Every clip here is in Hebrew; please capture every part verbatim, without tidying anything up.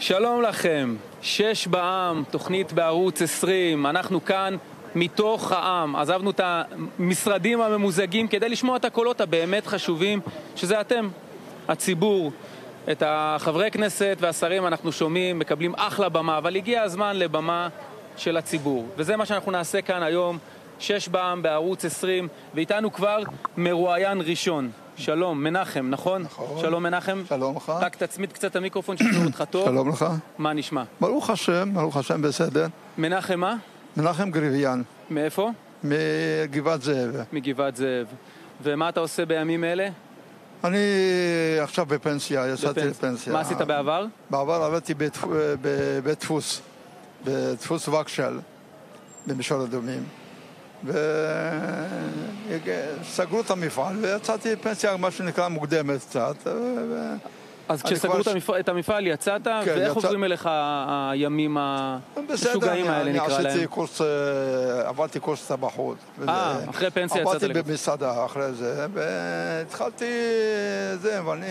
שלום לכם, שש בעם, תוכנית בערוץ עשרים, אנחנו כאן מתוך העם, עזבנו את המשרדים הממוזגים כדי לשמוע את הקולות הבאמת חשובים, שזה אתם, הציבור, את החברי כנסת והשרים אנחנו שומעים, מקבלים אחלה במה, אבל הגיע הזמן לבמה של הציבור, וזה מה שאנחנו נעשה כאן היום, שש בעם בערוץ עשרים, ואיתנו כבר מרואיין ראשון. שלום, מנחם, נכון? נכון. שלום מנחם. שלום לך. רק תצמיד קצת המיקרופון שתשמעו אותך טוב. שלום לך. מה נשמע? ברוך השם, ברוך השם בסדר. מנחם מה? מנחם גריביאן, מאיפה? מגבעת זאב. מגבעת זאב. ומה אתה עושה בימים אלה? אני עכשיו בפנסיה, יצאתי בפנס- לפנסיה. מה עשית בעבר? בעבר עבדתי בדפ- בבית דפוס, בדפוס וקשל, במישור אדומים. וסגרו את המפעל ויצאתי לפנסיה, מה שנקרא מוקדמת קצת. ו- אז אני כשסגרו כבר את המפעל, את המפעל יצאת, ואיך יצא- עוברים אליך הימים המשוגעים האלה אני נקרא עשיתי להם? קורס, אה, עברתי קורס טבחות. אה, וזה- אחרי פנסיה יצאת עבדתי לגמרי. במסעדה אחרי זה, והתחלתי זה, ואני...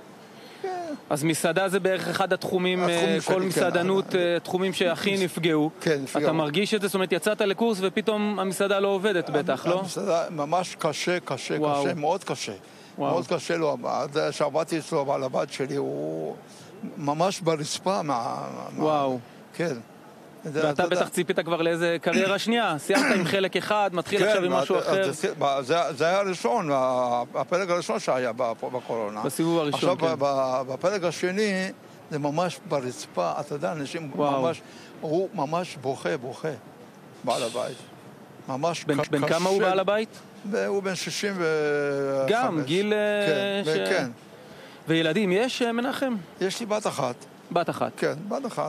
אז מסעדה זה בערך אחד התחומים, התחומים אה, שלי, כל כן. מסעדנות, אה, תחומים שהכי נפגעו. כן, נפגעו. אתה מרגיש את זה? זאת אומרת, יצאת לקורס ופתאום המסעדה לא עובדת בטח, לא? המסעדה ממש קשה, קשה, וואו. קשה, מאוד קשה. וואו. מאוד קשה לו. עד שעבדתי אצלו, בעל הבת שלי, הוא ממש ברצפה. מה- מה- וואו. כן. זה- ואתה אתה יודע- בטח ציפית כבר לאיזה קריירה שנייה, סיימת עם חלק אחד, מתחיל עכשיו עם משהו אז- אחר. אז זה- זה זה היה הראשון, הפלג הראשון שהיה פה בקורונה. בסיבוב הראשון, עכשיו, כן. ב- בפלג השני, זה ממש ברצפה, אתה יודע, אנשים וואו. ממש, הוא ממש בוכה, בוכה, בעל הבית. ממש בן- ק- בן כמה הוא קשה. בעל הבית? הוא בן שישים וחמש. גם, גיל... אה, כן, ש- כן. וילדים יש, אה, מנחם? יש לי בת אחת, בת אחת. כן, בת אחת,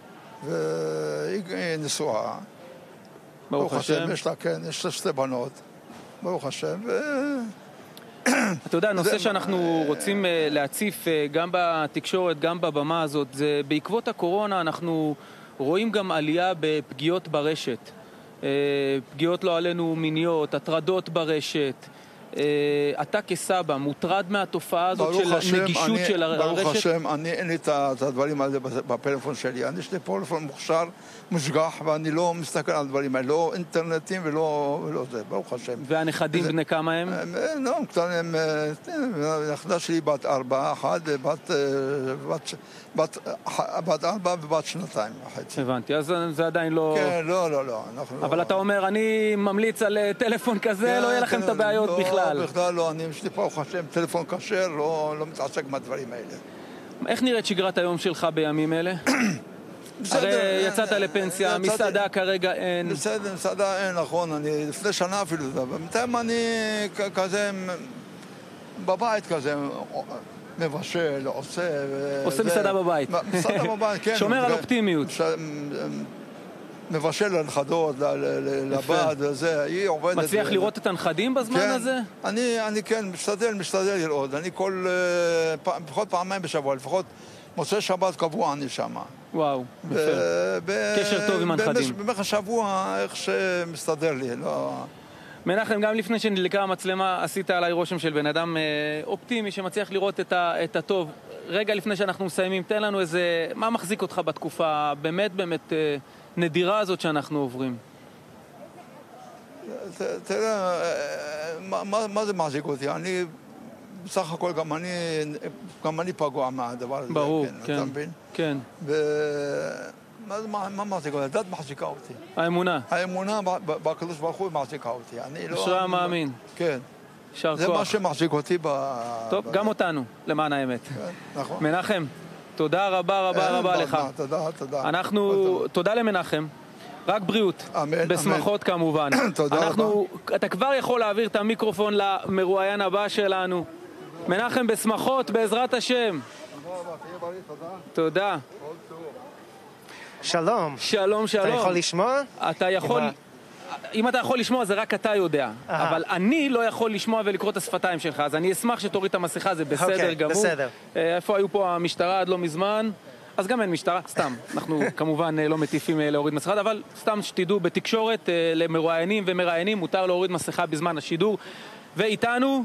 והיא נשואה. ברוך השם. יש לה, כן, יש לה שתי בנות, ברוך השם, ו... אתה יודע, נושא זה- שאנחנו רוצים אה, להציף אה, גם בתקשורת, גם בבמה הזאת, זה בעקבות הקורונה אנחנו רואים גם עלייה בפגיעות ברשת. אה, פגיעות לא עלינו מיניות, הטרדות ברשת. אה, אתה כסבא מוטרד מהתופעה הזאת ברוך של השם, הנגישות אני- של הרשת? ברוך השם, אני, אין לי את ה- את הדברים האלה בפלאפון שלי. אני יש לי פלאפון מוכשר, מושגח, ואני לא מסתכל על הדברים האלה, לא אינטרנטים ולא, ולא זה, ברוך השם. והנכדים זה- בני כמה הם? הם, אה, לא, הם קטנים, הם, אה, הנכדה שלי בת ארבע, אחת, בת, אה, בת, ש- בת, אה, בת ארבע ובת שנתיים וחצי. הבנתי, אז זה עדיין לא... כן, לא, לא, לא. אנחנו אבל לא... אתה אומר, אני ממליץ על אה, טלפון כזה, כן, לא יהיה לכם כן, את הבעיות לא, בכלל. בכלל לא, אני יש לי ברוך השם טלפון כשר, לא, לא מתעסק מהדברים האלה. איך נראית שגרת היום שלך בימים אלה? הרי יצאת לפנסיה, יצאתי- מסעדה כרגע אין. בסדר, מסעדה אין, נכון, אני לפני שנה אפילו, בינתיים אני כ- כזה, מ- בבית כזה, מבשל, עושה... ו- עושה זה- מסעדה בבית. מסעדה בבית, כן. שומר על ו- אופטימיות. ש- מבשל לנכדות, ל- ל- ל- יפה. לבת וזה, היא עובדת... מצליח ו- לראות את הנכדים בזמן כן, הזה? אני, אני כן, משתדל, משתדל לראות. אני כל, אה, פ- לפחות פעמיים בשבוע, לפחות מוצאי שבת קבוע אני שמה. וואו, יפה. ב- קשר טוב עם הנכדים. במשך השבוע, איך שמסתדר לי, לא... מנחם, גם לפני שנדלקה המצלמה, עשית עליי רושם של בן אדם אה, אופטימי שמצליח לראות את ה- את הטוב. רגע לפני שאנחנו מסיימים, תן לנו איזה... מה מחזיק אותך בתקופה באמת באמת אה, נדירה הזאת שאנחנו עוברים? ת- תראה, אה, מה- מה מה זה מחזיק אותי? אני, בסך הכל גם אני, גם אני פגוע מהדבר הזה. ברור, אתה כן. מבין? כן. ו- מה זה- מה מה מחזיק אותי? הדת מחזיקה אותי. האמונה. האמונה ב- ב- בקדוש ברוך הוא מחזיקה אותי. אני לא... אשרי המאמין. כן. יישר זה מה כוח. שמחזיק אותי ב... טוב, ב- גם אותנו, למען האמת. כן, נכון. מנחם, תודה רבה רבה אין רבה מה, לך. מה, תודה, תודה. אנחנו, תודה למנחם, רק בריאות, אמן, בשמחות כמובן. תודה אנחנו, אתה כבר יכול להעביר את המיקרופון למרואיין הבא שלנו. מנחם, בשמחות, בעזרת השם. תודה. שלום, שלום, שלום. אתה יכול לשמוע? אתה יכול, עם אם אתה יכול לשמוע זה רק אתה יודע, אהה. אבל אני לא יכול לשמוע ולקרוא את השפתיים שלך, אז אני אשמח שתוריד את המסכה, זה בסדר אוקיי, גמור. בסדר. אה, איפה היו פה המשטרה עד לא מזמן? אז גם אין משטרה, סתם. אנחנו כמובן אה, לא מטיפים אה, להוריד מסכה, אבל סתם שתדעו, בתקשורת אה, למרואיינים ומראיינים מותר להוריד מסכה בזמן השידור. ואיתנו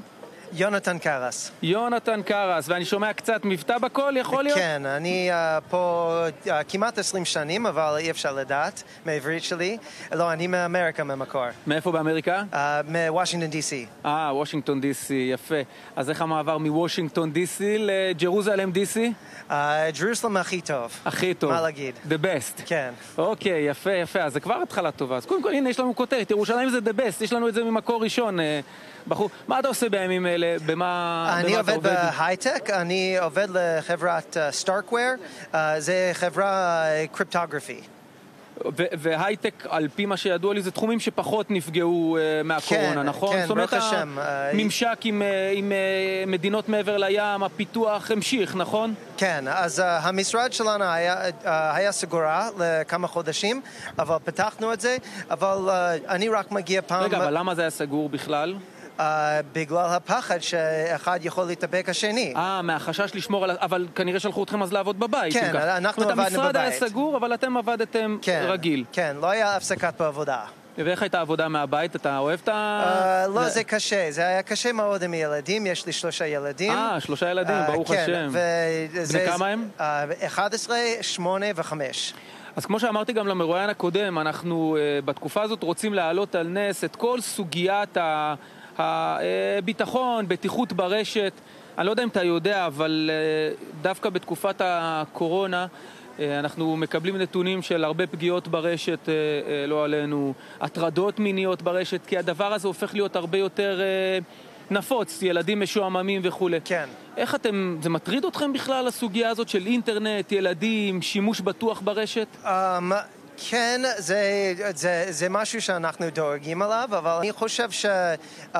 יונתן קרס. יונתן קרס, ואני שומע קצת מבטא בקול, יכול להיות? כן, אני uh, פה uh, כמעט עשרים שנים, אבל אי אפשר לדעת מהעברית שלי. לא, אני מאמריקה במקור. מאיפה באמריקה? Uh, מוושינגטון די סי. אה, וושינגטון די סי, יפה. אז איך המעבר מוושינגטון די סי לג'רוזלם די סי? Uh, ג'רוזלם הכי טוב. הכי טוב. מה להגיד? The best. כן. אוקיי, יפה, יפה. אז זה כבר התחלה טובה. אז קודם כל, הנה, יש לנו כותרת. ירושלים זה the best. יש לנו את זה ממקור ראשון. בחור, מה אתה עושה בימים אלה? במה, אני במה עובד אתה עובד? בהייטק, אני עובד לחברת סטארקוור, uh, זה חברה קריפטוגרפי. ו- והייטק, על פי מה שידוע לי, זה תחומים שפחות נפגעו uh, מהקורונה, כן, נכון? כן, זאת אומרת, ברוך השם. הממשק עם, uh, עם uh, מדינות מעבר לים, הפיתוח המשיך, נכון? כן, אז uh, המשרד שלנו היה, uh, היה סגורה לכמה חודשים, אבל פתחנו את זה, אבל uh, אני רק מגיע פעם... רגע, אבל למה זה היה סגור בכלל? Uh, בגלל הפחד שאחד יכול להתאבק השני. אה, מהחשש לשמור על... אבל כנראה שלחו אתכם אז לעבוד בבית. כן, אנחנו עבדנו בבית. המשרד היה סגור, אבל אתם עבדתם כן, רגיל. כן, לא היה הפסקת בעבודה. ואיך הייתה עבודה מהבית? אתה אוהב את ה... Uh, לא, זה קשה. זה היה קשה מאוד עם ילדים. יש לי שלושה ילדים. אה, שלושה ילדים, ברוך השם. בני כמה הם? אחד עשרה, שמונה וחמש. אז כמו שאמרתי גם למרואיין הקודם, אנחנו uh, בתקופה הזאת רוצים להעלות על נס את כל סוגיית ה... הביטחון, בטיחות ברשת. אני לא יודע אם אתה יודע, אבל דווקא בתקופת הקורונה אנחנו מקבלים נתונים של הרבה פגיעות ברשת, לא עלינו, הטרדות מיניות ברשת, כי הדבר הזה הופך להיות הרבה יותר נפוץ, ילדים משועממים וכו'. כן. איך אתם, זה מטריד אתכם בכלל הסוגיה הזאת של אינטרנט, ילדים, שימוש בטוח ברשת? Um... כן, זה, זה, זה משהו שאנחנו דואגים עליו, אבל אני חושב ש, um,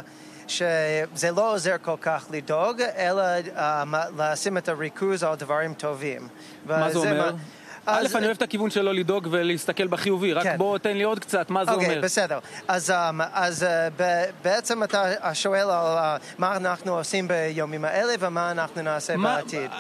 שזה לא עוזר כל כך לדאוג, אלא um, לשים את הריכוז על דברים טובים. מה זה אומר? מה... א', אז... אני אוהב את הכיוון שלו לדאוג ולהסתכל בחיובי, רק כן. בוא תן לי עוד קצת, מה זה okay, אומר? אוקיי, בסדר. אז, um, אז uh, בעצם אתה שואל על uh, מה אנחנו עושים ביומים האלה ומה אנחנו נעשה מה, בעתיד.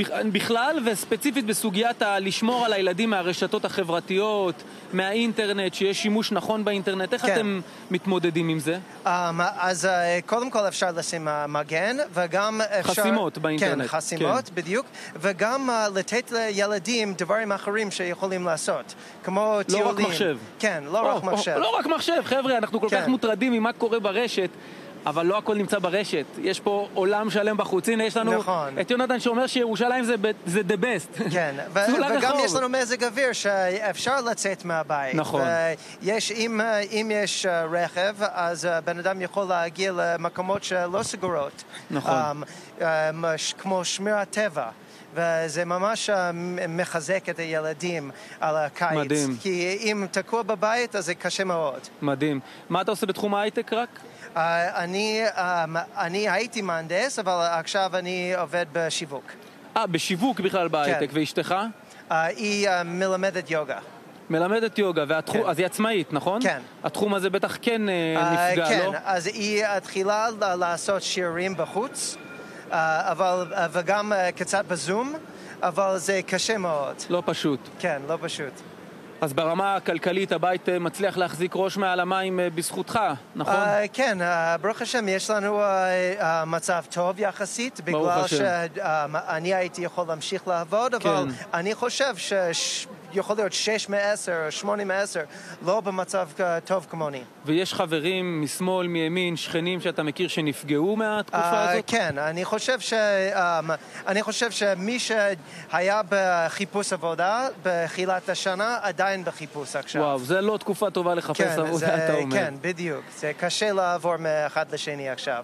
בכלל וספציפית בסוגיית לשמור על הילדים מהרשתות החברתיות, מהאינטרנט, שיש שימוש נכון באינטרנט, איך כן. אתם מתמודדים עם זה? Um, אז uh, קודם כל אפשר לשים uh, מגן וגם אפשר... חסימות באינטרנט. כן, חסימות, כן. בדיוק. וגם uh, לתת לילדים דברים אחרים שיכולים לעשות, כמו טיולים. לא רק מחשב. כן, לא או, רק מחשב. או, לא רק מחשב, חבר'ה, אנחנו כל כן. כך מוטרדים ממה קורה ברשת, אבל לא הכל נמצא ברשת. יש פה עולם שלם בחוץ. הנה, יש לנו נכון. את יונתן שאומר שירושלים זה, זה the best. כן, ו- וגם יש לנו מזג אוויר שאפשר לצאת מהבית. נכון. ויש, אם, אם יש רכב, אז בן אדם יכול להגיע למקומות שלא סגורות. נכון. Um, um, כמו שמירת טבע. וזה ממש מחזק את הילדים על הקיץ. מדהים. כי אם תקוע בבית, אז זה קשה מאוד. מדהים. מה אתה עושה בתחום ההייטק רק? Uh, אני, um, אני הייתי מהנדס, אבל עכשיו אני עובד בשיווק. אה, בשיווק בכלל בהייטק. כן. ואשתך? Uh, היא uh, מלמדת יוגה. מלמדת יוגה, והתחום, כן. אז היא עצמאית, נכון? כן. התחום הזה בטח כן uh, נפגע, uh, כן, לא? כן, אז היא התחילה לעשות שיעורים בחוץ, uh, אבל, uh, וגם uh, קצת בזום, אבל זה קשה מאוד. לא פשוט. כן, לא פשוט. אז ברמה הכלכלית הבית מצליח להחזיק ראש מעל המים בזכותך, נכון? Uh, כן, uh, ברוך השם, יש לנו uh, uh, מצב טוב יחסית, בגלל שאני uh, הייתי יכול להמשיך לעבוד, כן. אבל אני חושב שיכול להיות שש מעשר, שמונה מעשר, לא במצב uh, טוב כמוני. ויש חברים משמאל, מימין, שכנים שאתה מכיר שנפגעו מהתקופה uh, הזאת? כן, אני חושב, ש, um, אני חושב שמי שהיה בחיפוש עבודה בתחילת השנה, עדיין בחיפוש עכשיו. וואו, זה לא תקופה טובה לחפש כן, עבודה, זה, אתה אומר. כן, בדיוק. זה קשה לעבור מאחד לשני עכשיו.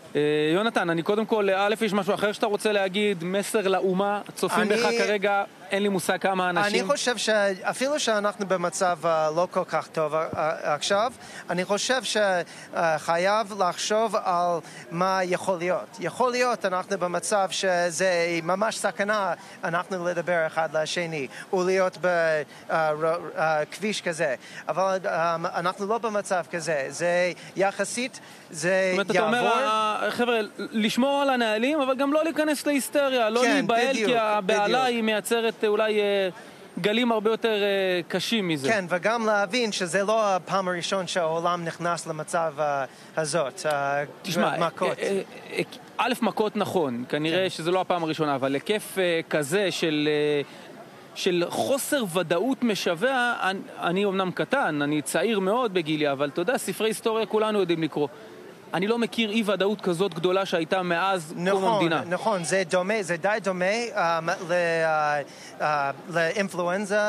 יונתן, אני קודם כל, א', יש משהו אחר שאתה רוצה להגיד, מסר לאומה, צופים אני... בך כרגע, אין לי מושג כמה אנשים. אני חושב שאפילו שאנחנו במצב uh, לא כל כך טוב uh, עכשיו, אני חושב שחייב uh, לחשוב על מה יכול להיות. יכול להיות אנחנו במצב שזה ממש סכנה, אנחנו לדבר אחד לשני, ולהיות בכביש uh, uh, כזה. אבל um, אנחנו לא במצב כזה. זה יחסית, זה זאת אומרת, יעבור. אתה אומר, חבר'ה, לשמור על הנהלים, אבל גם לא להיכנס להיסטריה, לא כן, להיבהל, בדיוק, כי הבעלה בדיוק. היא מייצרת אולי גלים הרבה יותר uh, קשים מזה. כן, וגם להבין שזה לא הפעם הראשון שהעולם נכנס למצב uh, הזאת. Uh, תשמע, מכות. א', מכות נכון, כנראה כן. שזה לא הפעם הראשונה, אבל היקף uh, כזה של... Uh, של חוסר ודאות משווה, אני, אני אומנם קטן, אני צעיר מאוד בגילי, אבל אתה יודע, ספרי היסטוריה כולנו יודעים לקרוא. אני לא מכיר אי ודאות כזאת גדולה שהייתה מאז נכון, קום המדינה. נכון, נכון, זה דומה, זה די דומה uh, ל, uh, uh, לאינפלואנזה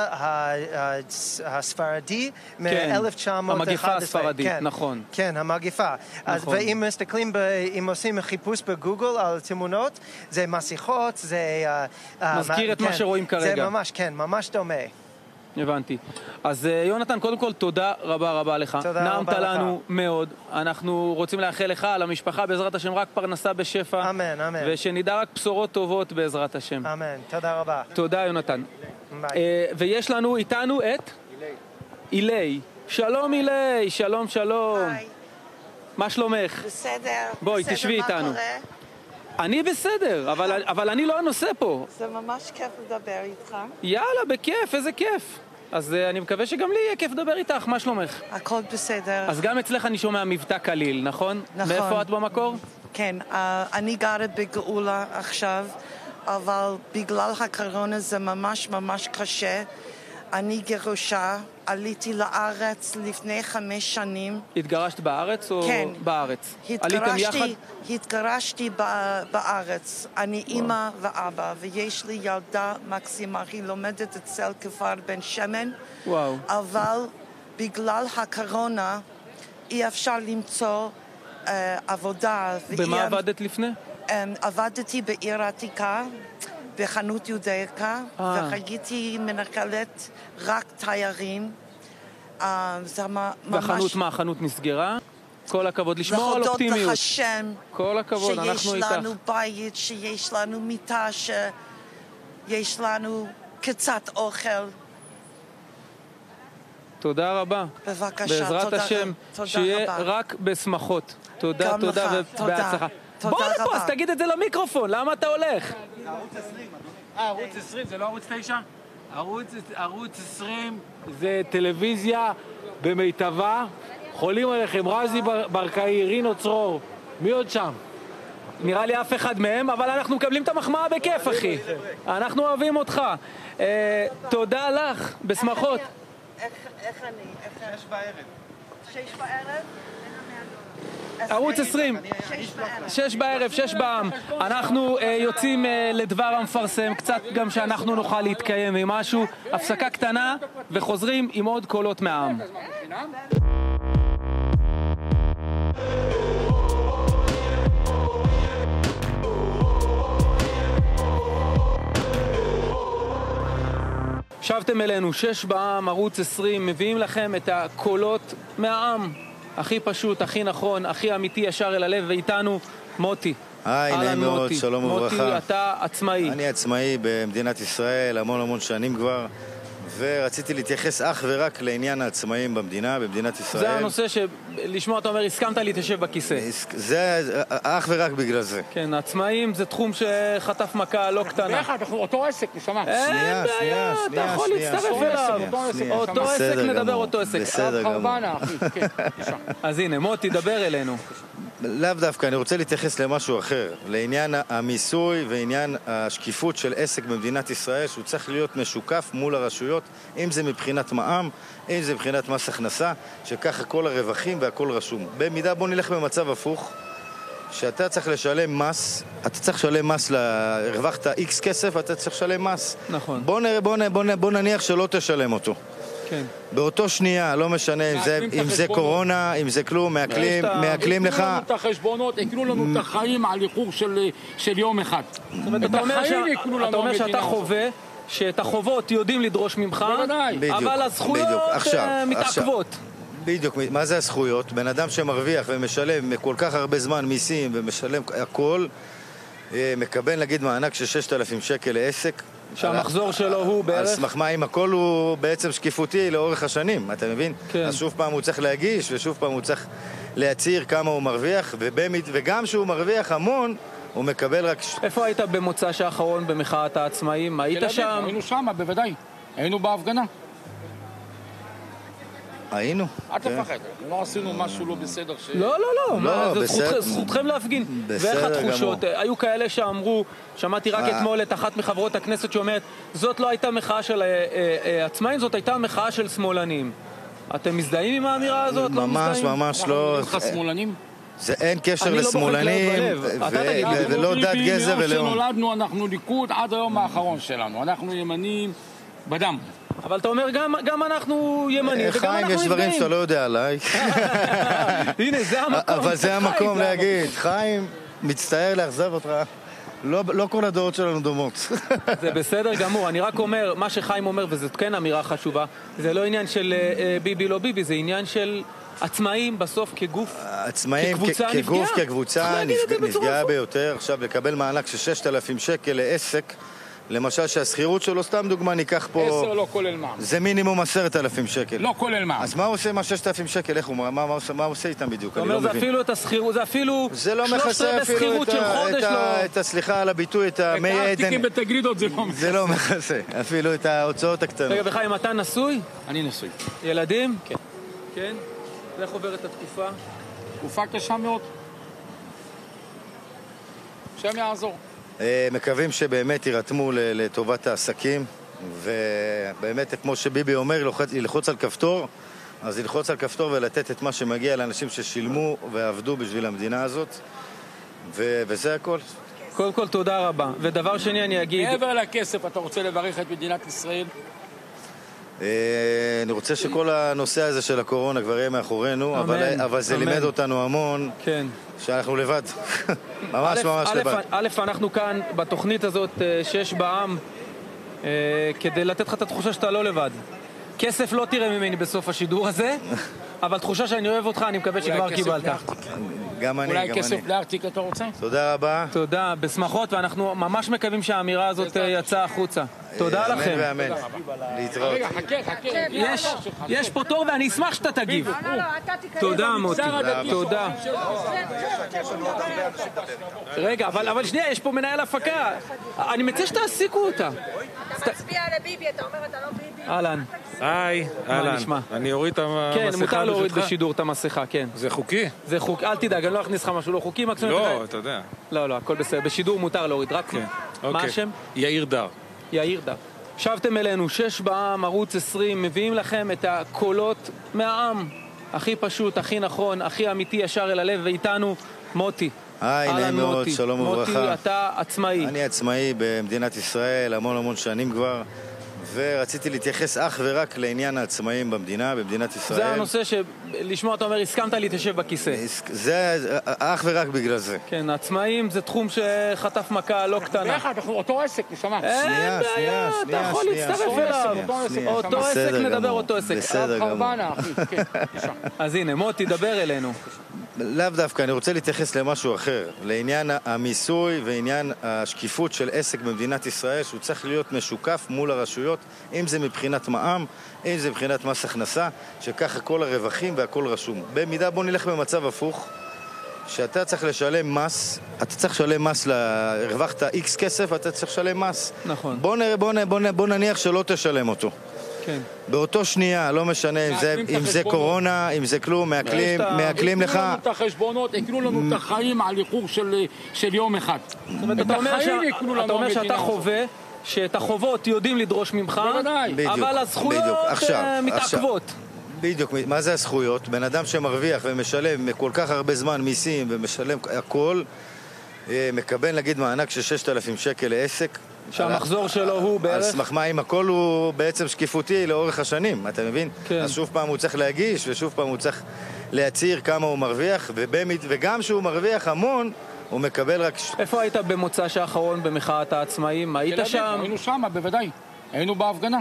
הספרדי מ-אלף תשע מאות ואחת עשרה. המגפה הספרדית, כן, נכון. כן, המגפה. נכון. אז, ואם מסתכלים, ב, אם עושים חיפוש בגוגל על תמונות, זה מסכות, זה... Uh, מזכיר uh, את כן, מה שרואים כרגע. זה ממש, כן, ממש דומה. הבנתי. אז יונתן, קודם כל תודה רבה רבה לך. תודה רבה לך. נעמת לנו מאוד. אנחנו רוצים לאחל לך, למשפחה, בעזרת השם, רק פרנסה בשפע. אמן, אמן. ושנדע רק בשורות טובות בעזרת השם. אמן, תודה רבה. תודה, יונתן. ביי. ויש לנו איתנו את? אילי. אילי. שלום אילי, שלום שלום. היי. מה שלומך? בסדר. בואי, בסדר, תשבי מה איתנו. קורה? אני בסדר, אבל, אבל אני לא הנושא פה. זה ממש כיף לדבר איתך. יאללה, בכיף, איזה כיף. אז uh, אני מקווה שגם לי יהיה כיף לדבר איתך, מה שלומך? הכל בסדר. אז גם אצלך אני שומע מבטא קליל, נכון? נכון. מאיפה את במקור? כן, uh, אני גרה בגאולה עכשיו, אבל בגלל הקורונה זה ממש ממש קשה. אני גרושה, עליתי לארץ לפני חמש שנים. התגרשת בארץ או כן. בארץ? עליתם יחד? התגרשתי, התגרשתי ב- בארץ. אני אימא ואבא, ויש לי ילדה מקסימה, היא לומדת אצל כפר בן שמן. וואו. אבל בגלל הקורונה אי אפשר למצוא אה, עבודה. במה ואי- עבדת לפני? אה, עבדתי בעיר העתיקה, בחנות יודאיקה, אה. והייתי מנהלת רק תיירים. אה, זה מה- ממש... והחנות מה? החנות נסגרה? כל הכבוד, לשמור על להודות אופטימיות. לך שם, כל הכבוד, אנחנו שיש איתך. לנו בית, שיש לנו מיטה, שיש לנו קצת אוכל. תודה רבה. בבקשה, בעזרת תודה השם, רבה. תודה שיהיה רבה. רק בשמחות. תודה, גם תודה לך, ובהצלחה. תודה. בוא תודה לפה, רבה. אז תגיד את זה למיקרופון, למה אתה הולך? אה, ערוץ עשרים, זה לא ערוץ תשע? ערוץ, ערוץ עשרים זה טלוויזיה במיטבה. חולים עליכם, רזי בר- ברקאי, רינו צרור. מי עוד שם? נראה לי אף אחד מהם, אבל אנחנו מקבלים את המחמאה בכיף, אחי. אנחנו אוהבים אותך. אה, תודה לך, בשמחות. איך איך אני? איך- שש בערב. שש בערב? ערוץ עשרים, שש בערב. שש בערב, שש בעם. אנחנו אה, יוצאים אה, לדבר המפרסם, קצת גם שאנחנו נוכל להתקיים עם משהו. הפסקה קטנה וחוזרים עם עוד קולות מהעם. שבתם אלינו, שש בעם, ערוץ עשרים, מביאים לכם את הקולות מהעם. הכי פשוט, הכי נכון, הכי אמיתי, ישר אל הלב, ואיתנו מוטי. היי, אהלן, נעים מאוד, מוטי. שלום וברכה. מוטי, אתה עצמאי. אני עצמאי במדינת ישראל, המון המון שנים כבר, ורציתי להתייחס אך ורק לעניין העצמאים במדינה, במדינת ישראל. זה הנושא שלשמוע, אתה אומר, הסכמת להתיישב בכיסא. זה אך ורק בגלל זה. כן, עצמאים זה תחום שחטף מכה לא קטנה. ביחד, אנחנו אותו עסק, נשמה. אין שנייה, בעיה, שנייה, אתה שנייה, יכול שנייה, להצטרף שנייה, אליו. שנייה, שנייה. אותו עסק, בסדר נדבר גמור, אותו עסק. בסדר גמור. חרבנה, אחי, כן, בבקשה. אז הנה, מוטי, דבר אלינו. לאו דווקא, אני רוצה להתייחס למשהו אחר, לעניין המיסוי ועניין השקיפות של עסק במדינת ישראל, שהוא צריך להיות משוקף מול הרשויות, אם זה מבחינת מע"מ, אם זה מבחינת מס הכנסה, שככה כל הרווחים והכל רשום. במידה בוא נלך במצב הפוך, שאתה צריך לשלם מס, אתה צריך לשלם מס, הרווחת X כסף, אתה צריך לשלם מס. נכון. בוא, נראה, בוא, בוא, בוא נניח שלא תשלם אותו. כן. באותו שנייה, לא משנה אם זה, מעקלים את אם זה החשבונות. קורונה, אם זה כלום, מעקלים, יש את ה- מעקלים לך. יקנו לנו את החשבונות, יקנו לנו את החיים על איחור של- של יום אחד. זאת אומרת, את אתה אומר החיים שה- יקנו לנו אתה אומר שאתה המדינה הזאת. חווה שאת החובות יודעים לדרוש ממך, בוודאי. בדיוק, אבל הזכויות בדיוק. עכשיו, אה, מתעכבות. בדיוק, מה זה הזכויות? בן אדם שמרוויח ומשלם כל כך הרבה זמן מיסים ומשלם הכל, אה, מקבל נגיד מענק של ששת אלפים שקל לעסק. שהמחזור שלו הוא על בערך? סמך מה, אם הכל הוא בעצם שקיפותי לאורך השנים, אתה מבין? כן. אז שוב פעם הוא צריך להגיש, ושוב פעם הוא צריך להצהיר כמה הוא מרוויח, ובמית, וגם שהוא מרוויח המון, הוא מקבל רק... איפה היית במוצ"ש האחרון במחאת העצמאים? היית תל אביב, שם? היינו שם, בוודאי. היינו בהפגנה. היינו. אל תפחד, לא עשינו משהו לא בסדר ש... לא, לא, לא, לא, מה, זה בסדר. זכות- זכותכם להפגין. בסדר ואיך התחושות? גמור. היו כאלה שאמרו, שמעתי רק אה. אתמול את אחת מחברות הכנסת שאומרת, זאת לא הייתה מחאה של אה, אה, אה, עצמאים, זאת הייתה מחאה של שמאלנים. אתם מזדהים עם האמירה הזאת? לא ממש מזדהים? ממש אנחנו לא... נראים לך שמאלנים? זה אין קשר אני לא בוחר לשמאלנים, קריאות בלב. אתה ו- תגיד לי. ו- ולא דת, גזע מיום ולאום. שנולדנו אנחנו ליכוד עד היום האחרון שלנו. אנחנו ימנים בדם. אבל אתה אומר, גם, גם אנחנו ימנים, וגם חיים, אנחנו יש דברים נפגעים. שאתה לא יודע עליי. הנה, זה המקום. אבל זה חיים, המקום זה להגיד, חיים, מצטער לאכזב אותך. לא, לא כל הדעות שלנו דומות. זה בסדר גמור, אני רק אומר, מה שחיים אומר, וזאת כן אמירה חשובה, זה לא עניין של אה, אה, ביבי לא ביבי, זה עניין של עצמאים בסוף כגוף, עצמאים כקבוצה כ- כגוף, נפגעה. צריך כקבוצה להגיד את זה נפג- בצורה נפגעה יפה. ביותר. עכשיו, לקבל מענק של ששת אלפים שקל לעסק, למשל שהשכירות שלו, סתם דוגמה, ניקח פה... עשר לא כולל מע"מ. זה מינימום עשרת אלפים שקל. לא כולל מע"מ. אז מה הוא עושה עם הששת אלפים שקל? איך הוא, מה, מה, מה, עושה- מה הוא עושה איתם בדיוק? זאת אני לא אומרת, זה מבין. אפילו את השכירות, זה אפילו זה לא שלושת מכסה רבעי אפילו שכירות את, של ה- חודש את, לא... ה- את הסליחה על הביטוי, את המי עדן. הארטיקים בתגרידות זה לא... זה לא מכסה, אפילו את ההוצאות הקטנות. רגע, וחיים, אתה נשוי? אני נשוי. ילדים? כן. כן? ואיך עוברת התקופה? תקופה קשה מאוד. השם יעזור. אה, מקווים שבאמת יירתמו ל- לטובת העסקים, ובאמת, כמו שביבי אומר, לוחץ- ללחוץ על כפתור, אז ללחוץ על כפתור ולתת את מה שמגיע לאנשים ששילמו ועבדו בשביל המדינה הזאת, ו- וזה הכל. קודם כל, תודה רבה. ודבר שני, אני אגיד... מעבר לכסף, אתה רוצה לברך את מדינת ישראל? אה, אני רוצה שכל הנושא הזה של הקורונה כבר יהיה מאחורינו, אמן, אבל, אבל זה אמן. לימד אותנו המון כן. שאנחנו לבד. ממש א', ממש א', לבד. א', אנחנו כאן בתוכנית הזאת אה, שיש בעם אה, כדי לתת לך את התחושה שאתה לא לבד. כסף לא תראה ממני בסוף השידור הזה, אבל תחושה שאני אוהב אותך, אני מקווה שכבר כסף קיבלת. לארטיק. גם אני, אולי גם כסף אני. לארטיק אתה רוצה? תודה רבה. תודה, בשמחות, ואנחנו ממש מקווים שהאמירה הזאת אה, יצאה החוצה. תודה אמן לכם. ואמן. להתראות. רגע, חכה, חכה. יש, יש פה תור ואני אשמח שאתה תגיב. לא, לא, אתה תיכנס. תודה מוטי, תודה. אתה רגע, אבל אבל שנייה, יש פה מנהל הפקה. אני מציע שתעסיקו אותה. מצביע לביבי, אתה אומר אתה לא ביבי. אהלן. היי, אהלן. נשמע? אני אוריד את המסכה כן, ברשותך? מותר להוריד בשידור את המסכה, כן. זה חוקי? זה חוק, אל תדאג, אני לא אכניס לך משהו לא חוקי, מקסימום... לא, אתה- אתה יודע. לא, לא, הכל בסדר. בשידור מותר להוריד, רק... כן. מה אוקיי. השם? יאיר דר. יאיר דר. שבתם אלינו, שש בעם, ערוץ עשרים, מביאים לכם את הקולות מהעם. הכי פשוט, הכי נכון, הכי אמיתי, ישר אל הלב, ואיתנו מוטי. היי, אהלן, נעים מאוד, מוטי. שלום וברכה. מוטי, אתה עצמאי. אני עצמאי במדינת ישראל המון המון שנים כבר, ורציתי להתייחס אך ורק לעניין העצמאים במדינה, במדינת ישראל. זה הנושא שלשמוע, אתה אומר, הסכמת להתיישב בכיסא. זה אך ורק בגלל זה. כן, עצמאים זה תחום שחטף מכה לא קטנה. ביחד, אנחנו אותו עסק, נשמה. אין שנייה, בעיה, שנייה, אתה שנייה, יכול שנייה, להצטרף שנייה, אליו. שנייה, שנייה. אותו עסק בסדר מדבר גמור, אותו עסק. בסדר גמור. חרבנה, אחי, כן, בבקשה. אז הנה, מוטי, דבר אלינו. לאו דווקא, אני רוצה להתייחס למשהו אחר, לעניין המיסוי ועניין השקיפות של עסק במדינת ישראל, שהוא צריך להיות משוקף מול הרשויות, אם זה מבחינת מע"מ, אם זה מבחינת מס הכנסה, שככה כל הרווחים והכל רשום. במידה בוא נלך במצב הפוך, שאתה צריך לשלם מס, אתה צריך לשלם מס, ל... הרווחת איקס כסף, אתה צריך לשלם מס. נכון. בוא, נ... בוא, נ... בוא, נ... בוא נניח שלא תשלם אותו. כן. באותו שנייה, לא משנה אם זה, מעכבים את אם זה החשבונות. קורונה, אם זה כלום, מעכלים, שאתה- מעכלים לך. יקנו לנו את החשבונות, יקנו לנו את החיים על איחור של של יום אחד. זאת אומרת, אתה אומר החיים שה- יקנו לנו אתה אומר המדינה שאתה הזאת. חווה, שאת החובות יודעים לדרוש ממך, בוודאי. בדיוק, אבל הזכויות בדיוק. עכשיו, אה, מתעכבות. בדיוק, מה זה הזכויות? בן אדם שמרוויח ומשלם כל כך הרבה זמן מיסים ומשלם הכל, אה, מקבל נגיד מענק של ששת אלפים שקל לעסק. שהמחזור שלו הוא על בערך... סמך מה אם הכל הוא בעצם שקיפותי לאורך השנים, אתה מבין? כן. אז שוב פעם הוא צריך להגיש, ושוב פעם הוא צריך להצהיר כמה הוא מרוויח, ובמד... וגם שהוא מרוויח המון, הוא מקבל רק... ש- איפה היית במוצ"ש האחרון במחאת העצמאים? היית תל אביב, שם? היינו שם, בוודאי. היינו בהפגנה.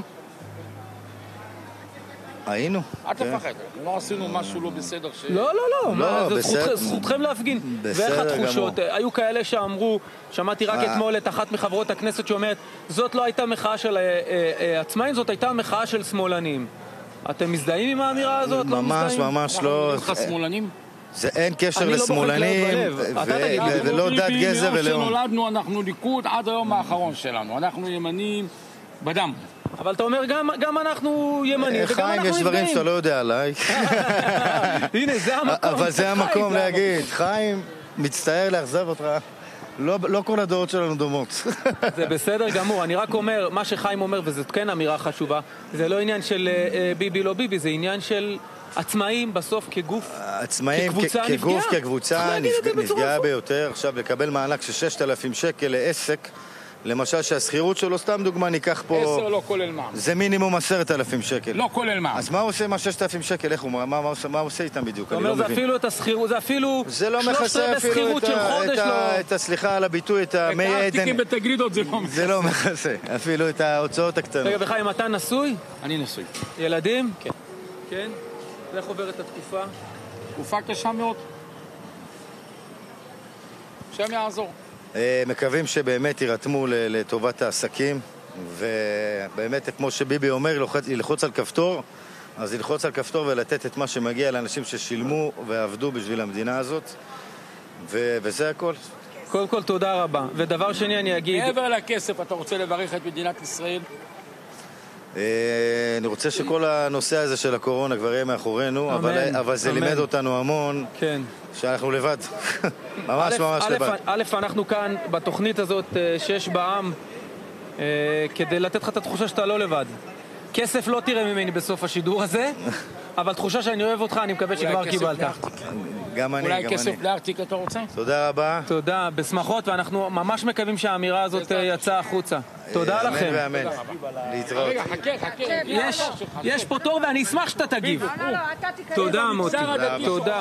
היינו. אל כן. תפחד, לא עשינו משהו לא בסדר ש... לא, לא, לא, מה, זה בסדר. זכות- זכותכם להפגין. בסדר ואיך התחושות? גמור. היו כאלה שאמרו, שמעתי רק אה. אתמול את אחת מחברות הכנסת שאומרת, זאת לא הייתה מחאה של אה, אה, אה, עצמאים, זאת הייתה מחאה של שמאלנים. אתם מזדהים עם האמירה הזאת? לא ממש מזדהים? ממש אנחנו לא... נראים לך שמאלנים? זה אין קשר אני לא בוחר לשמאלנים, קריאות בלב. אתה ו- תגיד לי. ו- ולא דת, גזע מיום ולאום. שנולדנו אנחנו ליכוד עד היום האחרון שלנו. אנחנו ימנים בדם. אבל אתה אומר, גם, גם אנחנו ימנים, וגם חיים, אנחנו יש דברים נפגעים. שאתה לא יודע עליי. הנה, זה המקום. אבל זה המקום להגיד, חיים, מצטער לאכזב אותך. לא, לא כל הדעות שלנו דומות. זה בסדר גמור, אני רק אומר, מה שחיים אומר, וזאת כן אמירה חשובה, זה לא עניין של אה, ביבי לא ביבי, זה עניין של עצמאים בסוף כגוף, עצמאים כקבוצה כ- כגוף, נפגעה. כקבוצה צריך להגיד את זה נפגע, בצורה נפגעה הפוך. ביותר. עכשיו, לקבל מענק של ששת אלפים שקל לעסק, למשל שהשכירות שלו, סתם דוגמה, ניקח פה... עשר לא כולל מע"מ. זה מינימום עשרת אלפים שקל. לא כולל מע"מ. אז מה הוא עושה עם הששת אלפים שקל? איך הוא, מה, מה, מה, עושה- מה הוא עושה איתם בדיוק? זאת אני לא אומרת, זה מבין. אפילו את השכירות, זה אפילו זה לא שלושת מכסה רבעי אפילו שכירות את, של ה, חודש את, לא... ה, את הסליחה על הביטוי, את המי את עדן. הארטיקים בתגרידות זה לא זה לא מכסה, אפילו את ההוצאות הקטנות. רגע, וחיים, אתה נשוי? אני נשוי. ילדים? כן. כן? ואיך עוברת התקופה? תקופה קשה מאוד. השם יעזור. אה, מקווים שבאמת יירתמו ל- לטובת העסקים, ובאמת, כמו שביבי אומר, לוחץ- ללחוץ על כפתור, אז ללחוץ על כפתור ולתת את מה שמגיע לאנשים ששילמו ועבדו בשביל המדינה הזאת, ו- וזה הכל. קודם כל, תודה רבה. ודבר שני, אני אגיד... מעבר לכסף, אתה רוצה לברך את מדינת ישראל? אה, אני רוצה שכל הנושא הזה של הקורונה כבר יהיה מאחורינו, אמן, אבל, אבל זה אמן. לימד אותנו המון כן. שאנחנו לבד. ממש א', ממש א', לבד. א', אנחנו כאן בתוכנית הזאת אה, שיש בעם אה, כדי לתת לך את התחושה שאתה לא לבד. כסף לא תראה ממני בסוף השידור הזה, אבל תחושה שאני אוהב אותך, אני מקווה שכבר כסף קיבלת. לארטיק. גם אני, אולי גם כסף אני. לארטיק אתה רוצה? תודה רבה. תודה, בשמחות, ואנחנו ממש מקווים שהאמירה הזאת אה, יצאה החוצה. תודה אמן לכם. ואמן. להתראות. רגע, חכה, חכה. יש, יש פה תור ואני אשמח שאתה תגיב. לא, לא, אתה תיכנס. תודה מוטי, תודה.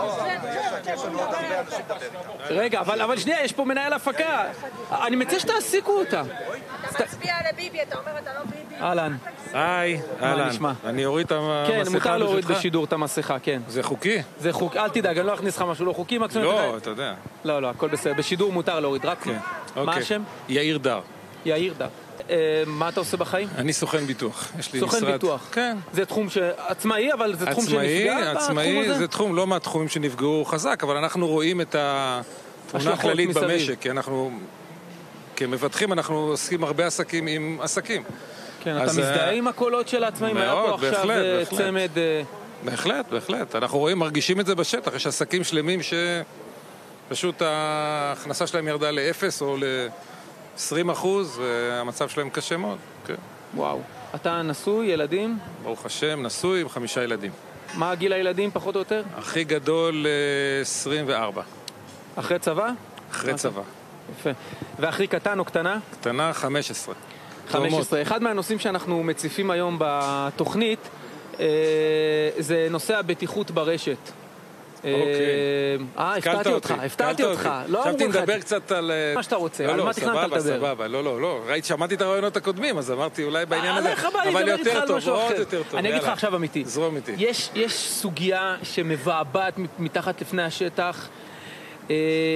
רגע, אבל אבל שנייה, יש פה מנהל הפקה. אני מציע שתעסיקו אותה. אתה מצביע לביבי, אתה אומר אתה לא ביבי. אהלן. היי, אהלן. נשמע? אני אוריד את המסכה כן, ברשותך. מותר להוריד בשידור את המסכה, כן. זה חוקי? זה חוק, אל תדאג, אני לא אכניס לך משהו לא חוקי, מקסימום... לא, אתה יודע. לא, לא, הכל בסדר. בשידור מותר להוריד, רק... כן. מה אוקיי. השם? יאיר דר. יאיר דר. אה, מה אתה עושה בחיים? אני סוכן ביטוח. יש לי סוכן משרד. ביטוח. כן. זה תחום עצמאי, אבל זה תחום עצמאי, שנפגע בתחום עצמאי הזה? זה תחום לא מהתחומים שנפגעו חזק, אבל אנחנו רואים את התמונה השלכות הכללית מסביב. במשק, כי אנחנו, כמבטחים, אנחנו עושים הרבה עסקים עם עסקים. כן, אתה אז, מזדהה אה, עם הקולות של העצמאים? היה מאוד, פה עכשיו בהחלט, אה, בהחלט. צמד... אה, בהחלט, בהחלט. אנחנו רואים, מרגישים את זה בשטח. יש עסקים שלמים שפשוט ההכנסה שלהם ירדה לאפס או ל-עשרים אחוז, והמצב שלהם קשה מאוד. כן. וואו. אתה נשוי, ילדים? ברוך השם, נשוי עם חמישה ילדים. מה גיל הילדים, פחות או יותר? הכי גדול, אה, עשרים וארבע. אחרי צבא? אחרי מה צבא. יפה. והכי קטן או קטנה? קטנה, חמש עשרה. חמש עשרה. אחד מהנושאים שאנחנו מציפים היום בתוכנית אה, זה נושא הבטיחות ברשת. אה, אה, הפתעתי אותך, הפתעתי אותך. לא חשבתי אמרו לך נדבר את זה. קצת על... מה שאתה רוצה, לא, על לא, מה תכננת סבבה, לדבר? סבבה, לא, לא, לא. ראיתי, שמעתי את הרעיונות הקודמים, אז אמרתי אולי בעניין הזה. עליך בא לי אבל לדבר איתך יותר על טוב, משהו עוד אחר. יותר טוב. אני אגיד לך יאללה. עכשיו אמיתי. זרום איתי. יש, יש סוגיה שמבעבעת מתחת לפני השטח, אה,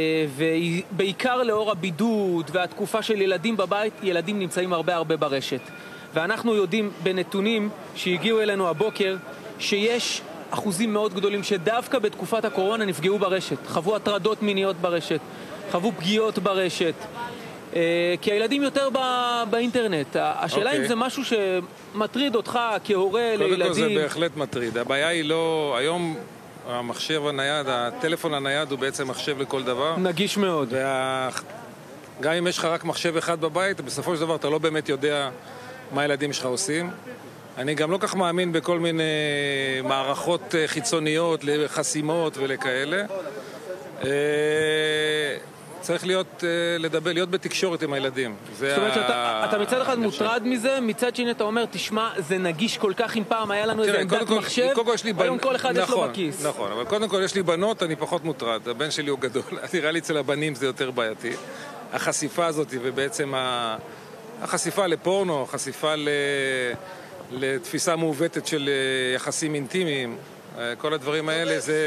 ובעיקר לאור הבידוד והתקופה של ילדים בבית, ילדים נמצאים הרבה הרבה ברשת. ואנחנו יודעים בנתונים שהגיעו אלינו הבוקר, שיש אחוזים מאוד גדולים שדווקא בתקופת הקורונה נפגעו ברשת, חוו הטרדות מיניות ברשת, חוו פגיעות ברשת, אה, כי הילדים יותר בא, באינטרנט. השאלה אוקיי. אם זה משהו שמטריד אותך כהורה קודם לילדים. כל זה בהחלט מטריד. הבעיה היא לא... היום המחשב הנייד, הטלפון הנייד הוא בעצם מחשב לכל דבר. נגיש מאוד. וה... גם אם יש לך רק מחשב אחד בבית, בסופו של דבר אתה לא באמת יודע מה הילדים שלך עושים. אני גם לא כך מאמין בכל מיני מערכות חיצוניות לחסימות ולכאלה. צריך להיות, לדבר, להיות בתקשורת עם הילדים. זאת אומרת שאתה אתה מצד אחד מוטרד מזה, מצד שני אתה אומר, תשמע, זה נגיש כל כך, אם פעם היה לנו איזה עמדת מחשב, היום כל אחד יש לו בכיס. נכון, אבל קודם כל יש לי בנות, אני פחות מוטרד. הבן שלי הוא גדול, נראה לי אצל הבנים זה יותר בעייתי. החשיפה הזאת ובעצם החשיפה לפורנו, חשיפה לתפיסה מעוותת של יחסים אינטימיים, כל הדברים האלה זה...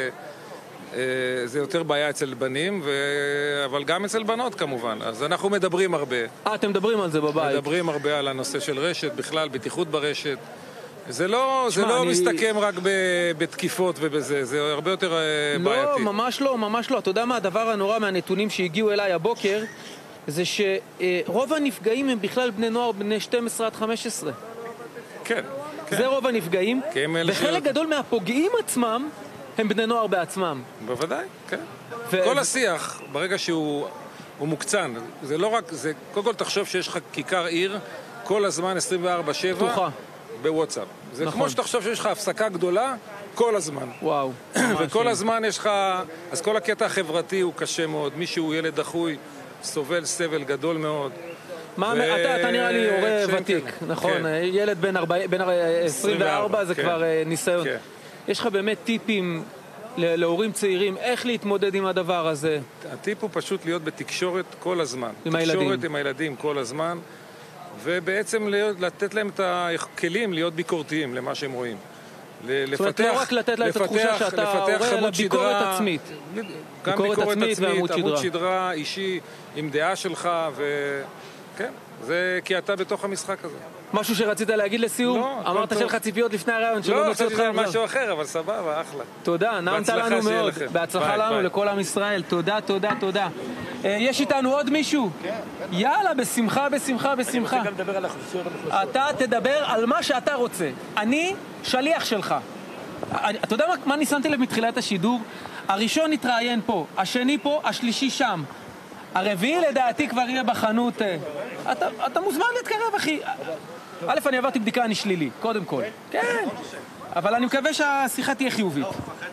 זה יותר בעיה אצל בנים, ו... אבל גם אצל בנות כמובן. אז אנחנו מדברים הרבה. אה, אתם מדברים על זה בבית. מדברים הרבה על הנושא של רשת, בכלל, בטיחות ברשת. זה לא, שמה, זה לא אני... מסתכם רק ב... בתקיפות ובזה, זה הרבה יותר לא, בעייתי. ממש לא, ממש לא. אתה יודע מה, הדבר הנורא מהנתונים שהגיעו אליי הבוקר, זה שרוב הנפגעים הם בכלל בני נוער בני שתים עשרה עד חמש עשרה. כן, כן. זה רוב הנפגעים, וחלק ש... גדול מהפוגעים עצמם הם בני נוער בעצמם. בוודאי, כן. ו... כל השיח, ברגע שהוא הוא מוקצן, זה לא רק, זה, קודם כל תחשוב שיש לך כיכר עיר כל הזמן עשרים וארבע שבע פתוחה. בוואטסאפ. זה נכון. כמו שתחשוב שיש לך הפסקה גדולה כל הזמן. וואו. וכל הזמן יש לך, אז כל הקטע החברתי הוא קשה מאוד. מי שהוא ילד דחוי, סובל סבל גדול מאוד. מה, ו... אתה, אתה נראה לי הורה ותיק, כן. נכון? כן. ילד בן, ארבע, בן עשרים וארבע זה כן. כבר ניסיון. כן. יש לך באמת טיפים להורים צעירים, איך להתמודד עם הדבר הזה? הטיפ הוא פשוט להיות בתקשורת כל הזמן. עם תקשורת הילדים. תקשורת עם הילדים כל הזמן, ובעצם לתת להם את הכלים להיות ביקורתיים למה שהם רואים. זאת אומרת, לא רק לתת להם את התחושה שאתה הורה, אלא ביקורת עצמית. גם ביקורת עצמית, עמוד שדרה, אישי, עם דעה שלך, וכן, זה כי אתה בתוך המשחק הזה. משהו שרצית להגיד לסיום? לא, אמרת שאין לך ציפיות לפני הרעיון, שלא נוציא אותך. לא, חשבתי משהו אחר, אבל סבבה, אחלה. תודה, נעמת לנו מאוד. בהצלחה לנו, לכל עם ישראל. תודה, תודה, תודה. יש איתנו עוד מישהו? כן. יאללה, בשמחה, בשמחה, בשמחה. אני רוצה גם לדבר על האוכלוסיות המוחלשות. אתה תדבר על מה שאתה רוצה. אני שליח שלך. אתה יודע מה אני שמתי לב מתחילת השידור? הראשון התראיין פה, השני פה, השלישי שם. הרביעי לדעתי כבר יהיה בחנות. אתה, אתה מוזמן להתקרב, אחי. א', אני עברתי בדיקה, אני שלילי, קודם כל. כן. אבל אני מקווה שהשיחה תהיה חיובית.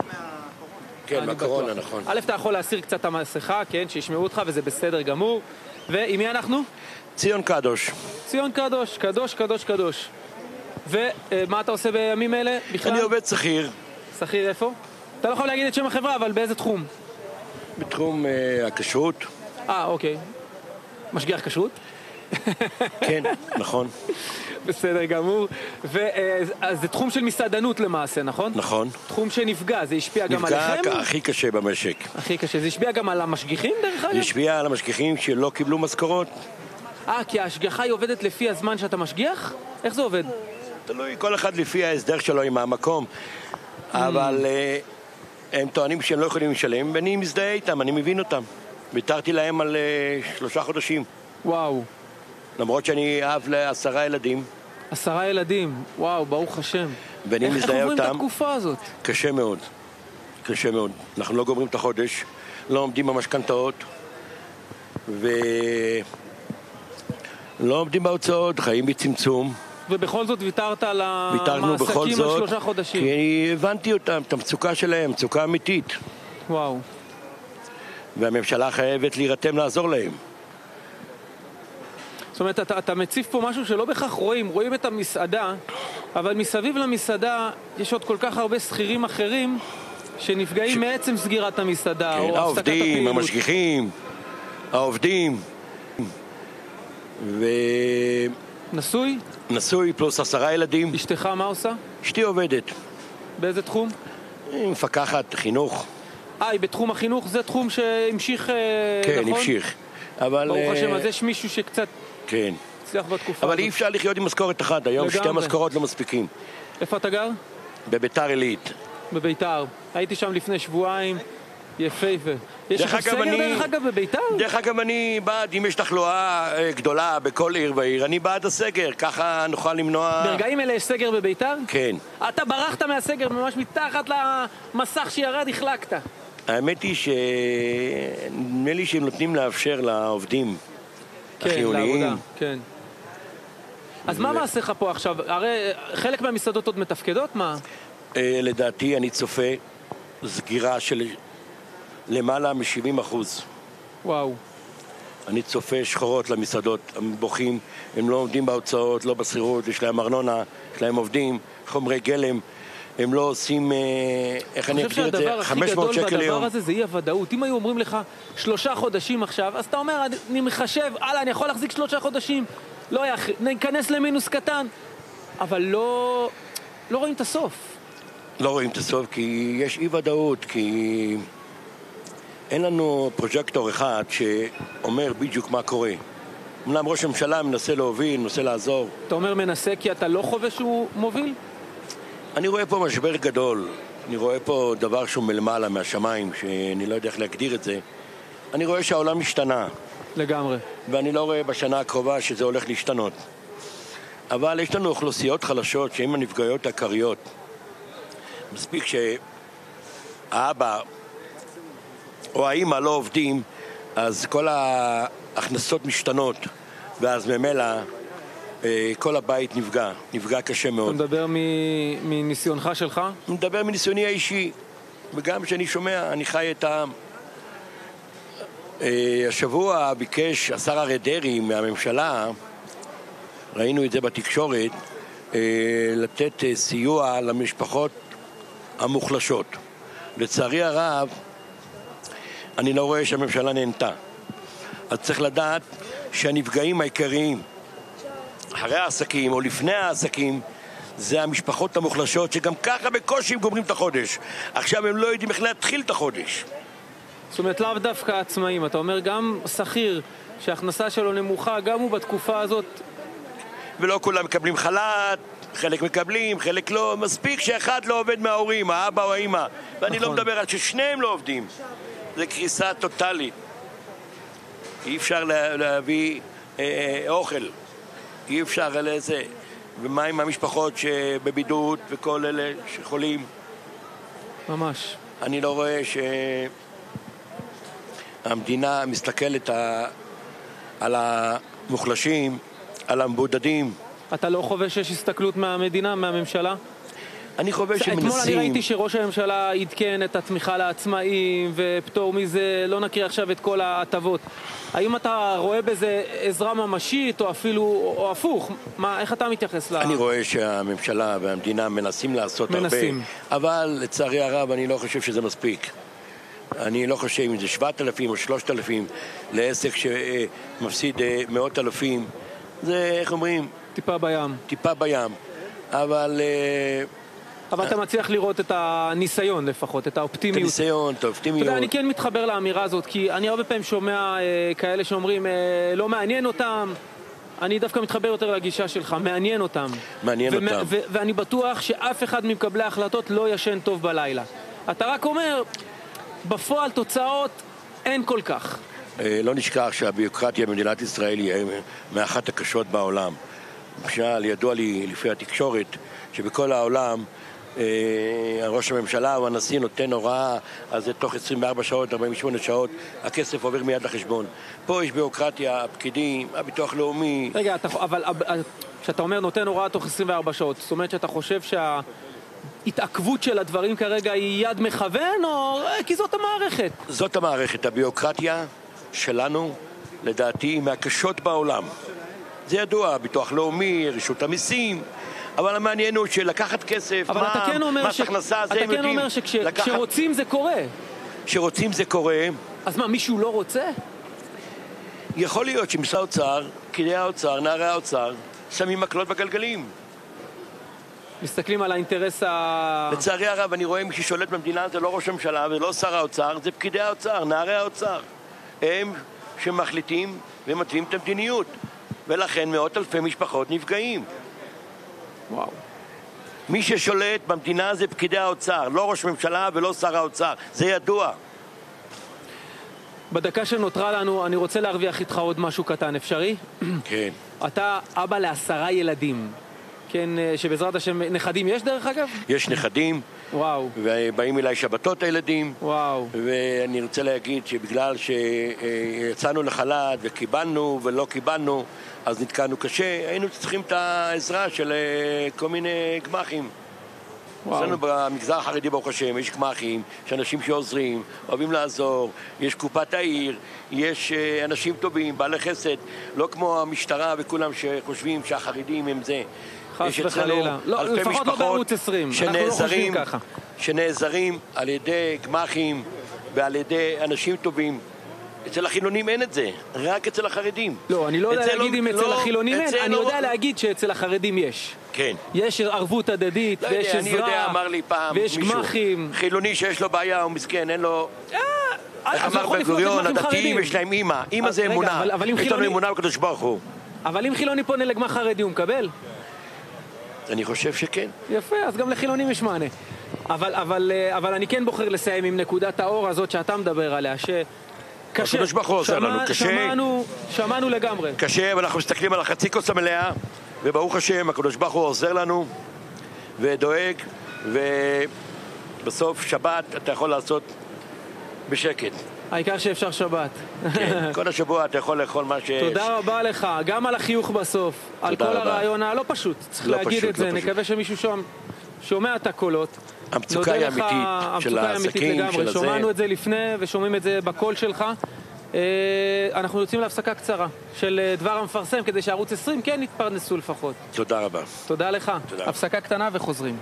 כן, בקורונה, נכון. א', אתה יכול להסיר קצת המסכה, כן, שישמעו אותך, וזה בסדר גמור. ועם מי אנחנו? ציון קדוש. ציון קדוש, קדוש, קדוש, קדוש. ומה אתה עושה בימים אלה? בכלל? אני עובד שכיר. שכיר איפה? אתה לא יכול להגיד את שם החברה, אבל באיזה תחום? בתחום uh, הכשרות. אה, אוקיי. משגיח כשרות? כן, נכון. בסדר גמור. אז זה תחום של מסעדנות למעשה, נכון? נכון. תחום שנפגע, זה השפיע גם עליכם? נפגע הכי קשה במשק. הכי קשה. זה השפיע גם על המשגיחים דרך אגב? זה השפיע על המשגיחים שלא קיבלו משכורות. אה, כי ההשגחה היא עובדת לפי הזמן שאתה משגיח? איך זה עובד? תלוי, כל אחד לפי ההסדר שלו עם המקום. אבל הם טוענים שהם לא יכולים לשלם, ואני מזדהה איתם, אני מבין אותם. ויתרתי להם על שלושה חודשים. וואו. למרות שאני אב לעשרה ילדים. עשרה ילדים, וואו, ברוך השם. ואני איך, מזדהה אותם. איך עוברים את התקופה הזאת? קשה מאוד. קשה מאוד. אנחנו לא גומרים את החודש, לא עומדים במשכנתאות, ולא עומדים בהוצאות, חיים בצמצום. ובכל זאת ויתרת על המעסקים על שלושה חודשים. כי הבנתי אותם, את המצוקה שלהם, מצוקה אמיתית. וואו. והממשלה חייבת להירתם לעזור להם. זאת אומרת, אתה, אתה מציף פה משהו שלא בכך רואים, רואים את המסעדה, אבל מסביב למסעדה יש עוד כל כך הרבה שכירים אחרים שנפגעים ש... מעצם סגירת המסעדה, כן, או הפסקת הפעילות. העובדים, המשגיחים, העובדים. ו... נשוי? נשוי פלוס עשרה ילדים. אשתך מה עושה? אשתי עובדת. באיזה תחום? היא מפקחת, חינוך. אה, היא בתחום החינוך, זה תחום שהמשיך, כן, נכון? כן, המשיך. אבל... ברוך השם, אז יש מישהו שקצת... כן. הצליח בתקופה אבל הזאת. אי אפשר לחיות עם משכורת אחת, היום לגמרי. שתי משכורות לא מספיקים. איפה אתה גר? בביתר עילית. בביתר. הייתי שם לפני שבועיים, יפהפה. יש לך סגר אני... דרך אגב בביתר? דרך אגב אני בעד, אם יש תחלואה גדולה בכל עיר ועיר, אני בעד הסגר, ככה נוכל למנוע... ברגעים אלה יש סגר בביתר? כן. אתה ברחת מהסגר ממש מתחת למסך שירד, החלקת. האמת היא שנדמה לי שהם נותנים לאפשר לעובדים כן, החיוניים. לעבודה, כן. אז מה מעשיך פה עכשיו? הרי חלק מהמסעדות עוד מתפקדות? מה? לדעתי אני צופה סגירה של למעלה מ-שבעים אחוז. וואו. אני צופה שחורות למסעדות, הם בוכים, הם לא עומדים בהוצאות, לא בשכירות, יש להם ארנונה, יש להם עובדים, חומרי גלם, הם לא עושים, איך אני אגדיר את זה, חמש מאות שקל ליום. אני חושב שהדבר הכי גדול בדבר הזה זה אי הוודאות. אם היו אומרים לך שלושה חודשים עכשיו, אז אתה אומר, אני מחשב, הלאה, אני יכול להחזיק שלושה חודשים, לא ניכנס למינוס קטן, אבל לא, לא רואים את הסוף. לא רואים את הסוף כי יש אי ודאות, כי אין לנו פרוג'קטור אחד שאומר בדיוק מה קורה. אמנם ראש הממשלה מנסה להוביל, מנסה לעזור. אתה אומר מנסה כי אתה לא חווה שהוא מוביל? אני רואה פה משבר גדול. אני רואה פה דבר שהוא מלמעלה מהשמיים, שאני לא יודע איך להגדיר את זה. אני רואה שהעולם השתנה. לגמרי. ואני לא רואה בשנה הקרובה שזה הולך להשתנות. אבל יש לנו אוכלוסיות חלשות שהן הנפגעות העיקריות. מספיק שהאבא או האמא לא עובדים, אז כל ההכנסות משתנות, ואז ממילא כל הבית נפגע, נפגע קשה מאוד. אתה מדבר מניסיונך שלך? אני מדבר מניסיוני האישי, וגם כשאני שומע, אני חי את העם. השבוע ביקש השר אריה דרעי מהממשלה, ראינו את זה בתקשורת, לתת סיוע למשפחות המוחלשות. לצערי הרב, אני לא רואה שהממשלה נהנתה. אז צריך לדעת שהנפגעים העיקריים אחרי העסקים או לפני העסקים זה המשפחות המוחלשות שגם ככה בקושי הם גומרים את החודש. עכשיו הם לא יודעים איך להתחיל את החודש. זאת אומרת, לאו דווקא עצמאים. אתה אומר גם שכיר שההכנסה שלו נמוכה, גם הוא בתקופה הזאת. ולא כולם מקבלים חל"ת, חלק מקבלים, חלק לא. מספיק שאחד לא עובד מההורים, האבא או האמא. ואני נכון. לא מדבר על ששניהם לא עובדים. זה קריסה טוטלית. אי אפשר לה, להביא אה, אוכל. אי אפשר לזה. ומה עם המשפחות שבבידוד וכל אלה שחולים? ממש. אני לא רואה שהמדינה מסתכלת על המוחלשים, על המבודדים. אתה לא חווה שיש הסתכלות מהמדינה, מהממשלה? אני חווה שמנסים... אתמול אני ראיתי שראש הממשלה עדכן את התמיכה לעצמאים ופטור מזה, לא נקריא עכשיו את כל ההטבות. האם אתה רואה בזה עזרה ממשית או אפילו, או הפוך? מה, איך אתה מתייחס לה? אני רואה שהממשלה והמדינה מנסים לעשות מנסים. הרבה, אבל לצערי הרב אני לא חושב שזה מספיק. אני לא חושב אם זה שבעת אלפים או שלושת אלפים לעסק שמפסיד מאות אלפים. זה, איך אומרים? טיפה בים. טיפה בים. אבל... אבל אתה מצליח לראות את הניסיון לפחות, את האופטימיות. את הניסיון, את האופטימיות. אתה יודע, אני כן מתחבר לאמירה הזאת, כי אני הרבה פעמים שומע אה, כאלה שאומרים, אה, לא מעניין אותם. אני דווקא מתחבר יותר לגישה שלך, מעניין אותם. מעניין ומ- אותם. ו- ואני בטוח שאף אחד ממקבלי ההחלטות לא ישן טוב בלילה. אתה רק אומר, בפועל תוצאות אין כל כך. אה, לא נשכח שהביוקרטיה במדינת ישראל היא מאחת הקשות בעולם. למשל, ידוע לי לפי התקשורת, שבכל העולם ראש הממשלה או הנשיא נותן הוראה, אז זה תוך עשרים וארבע שעות, ארבעים ושמונה שעות, הכסף עובר מיד לחשבון. פה יש ביורוקרטיה, הפקידים, הביטוח לאומי. רגע, אתה, אבל כשאתה אומר נותן הוראה תוך עשרים וארבע שעות, זאת אומרת שאתה חושב שההתעכבות של הדברים כרגע היא יד מכוון, או כי זאת המערכת? זאת המערכת, הביורוקרטיה שלנו, לדעתי, היא מהקשות בעולם. זה ידוע, ביטוח לאומי, רשות המיסים, אבל המעניין הוא שלקחת כסף, אבל אתה כן אומר מס הכנסה, זה אתה הם כן יודעים. אומר שכשרוצים זה קורה. כשרוצים זה קורה. אז מה, מישהו לא רוצה? יכול להיות שמשרד האוצר, פקידי האוצר, נערי האוצר, שמים מקלות בגלגלים. מסתכלים על האינטרס ה... לצערי הרב, אני רואה מי ששולט במדינה זה לא ראש הממשלה ולא שר האוצר, זה פקידי האוצר, נערי האוצר. הם שמחליטים ומתווים את המדיניות. ולכן מאות אלפי משפחות נפגעים. וואו. מי ששולט במדינה זה פקידי האוצר, לא ראש ממשלה ולא שר האוצר. זה ידוע. בדקה שנותרה לנו, אני רוצה להרוויח איתך עוד משהו קטן, אפשרי? כן. אתה אבא לעשרה ילדים. כן, שבעזרת השם, נכדים יש דרך אגב? יש נכדים. וואו. ובאים אליי שבתות הילדים. וואו. ואני רוצה להגיד שבגלל שיצאנו לחל"ת וקיבלנו ולא קיבלנו, אז נתקענו קשה, היינו צריכים את העזרה של כל מיני גמחים. אצלנו במגזר החרדי ברוך השם יש גמחים, יש אנשים שעוזרים, אוהבים לעזור, יש קופת העיר, יש אנשים טובים, בעלי חסד, לא כמו המשטרה וכולם שחושבים שהחרדים הם זה. חס וחלילה. לא, לפחות לא בערוץ עשרים, אנחנו לא חושבים ככה. שנעזרים על ידי גמחים ועל ידי אנשים טובים. אצל החילונים אין את זה, רק אצל החרדים. לא, אני לא יודע להגיד אם אצל החילונים אין, אני יודע להגיד שאצל החרדים יש. כן. יש ערבות הדדית, ויש עזרה, אני יודע, אמר לי פעם ויש גמחים. חילוני שיש לו בעיה, הוא מסכן, אין לו... איך אמר בן גוריון, הדתיים יש להם אימא, אימא זה אמונה. יש לנו אמונה בקדוש ברוך הוא. אבל אם חילוני פונה לגמח חרדי, הוא מקבל? אני חושב שכן. יפה, אז גם לחילונים יש מענה. אבל, אבל, אבל אני כן בוחר לסיים עם נקודת האור הזאת שאתה מדבר עליה, ש... קשה. הקדוש ברוך הוא עוזר לנו, שמע, קשה. שמענו, שמענו לגמרי. קשה, ואנחנו מסתכלים על החצי כוס המלאה, וברוך השם, הקדוש ברוך הוא עוזר לנו, ודואג, ובסוף שבת אתה יכול לעשות בשקט. העיקר שאפשר שבת. כן, כל השבוע אתה יכול לאכול מה שיש. תודה רבה לך, גם על החיוך בסוף, על כל רבה. הרעיון הלא פשוט, צריך לא להגיד פשוט, את זה, לא פשוט. נקווה שמישהו שם שומע את הקולות. המצוקה היא אמיתית, של העסקים, של הזה. שמענו את זה לפני ושומעים את זה בקול שלך. אה, אנחנו יוצאים להפסקה קצרה של אה, דבר המפרסם, כדי שערוץ עשרים כן יתפרנסו לפחות. תודה רבה. תודה לך. תודה. הפסקה קטנה וחוזרים.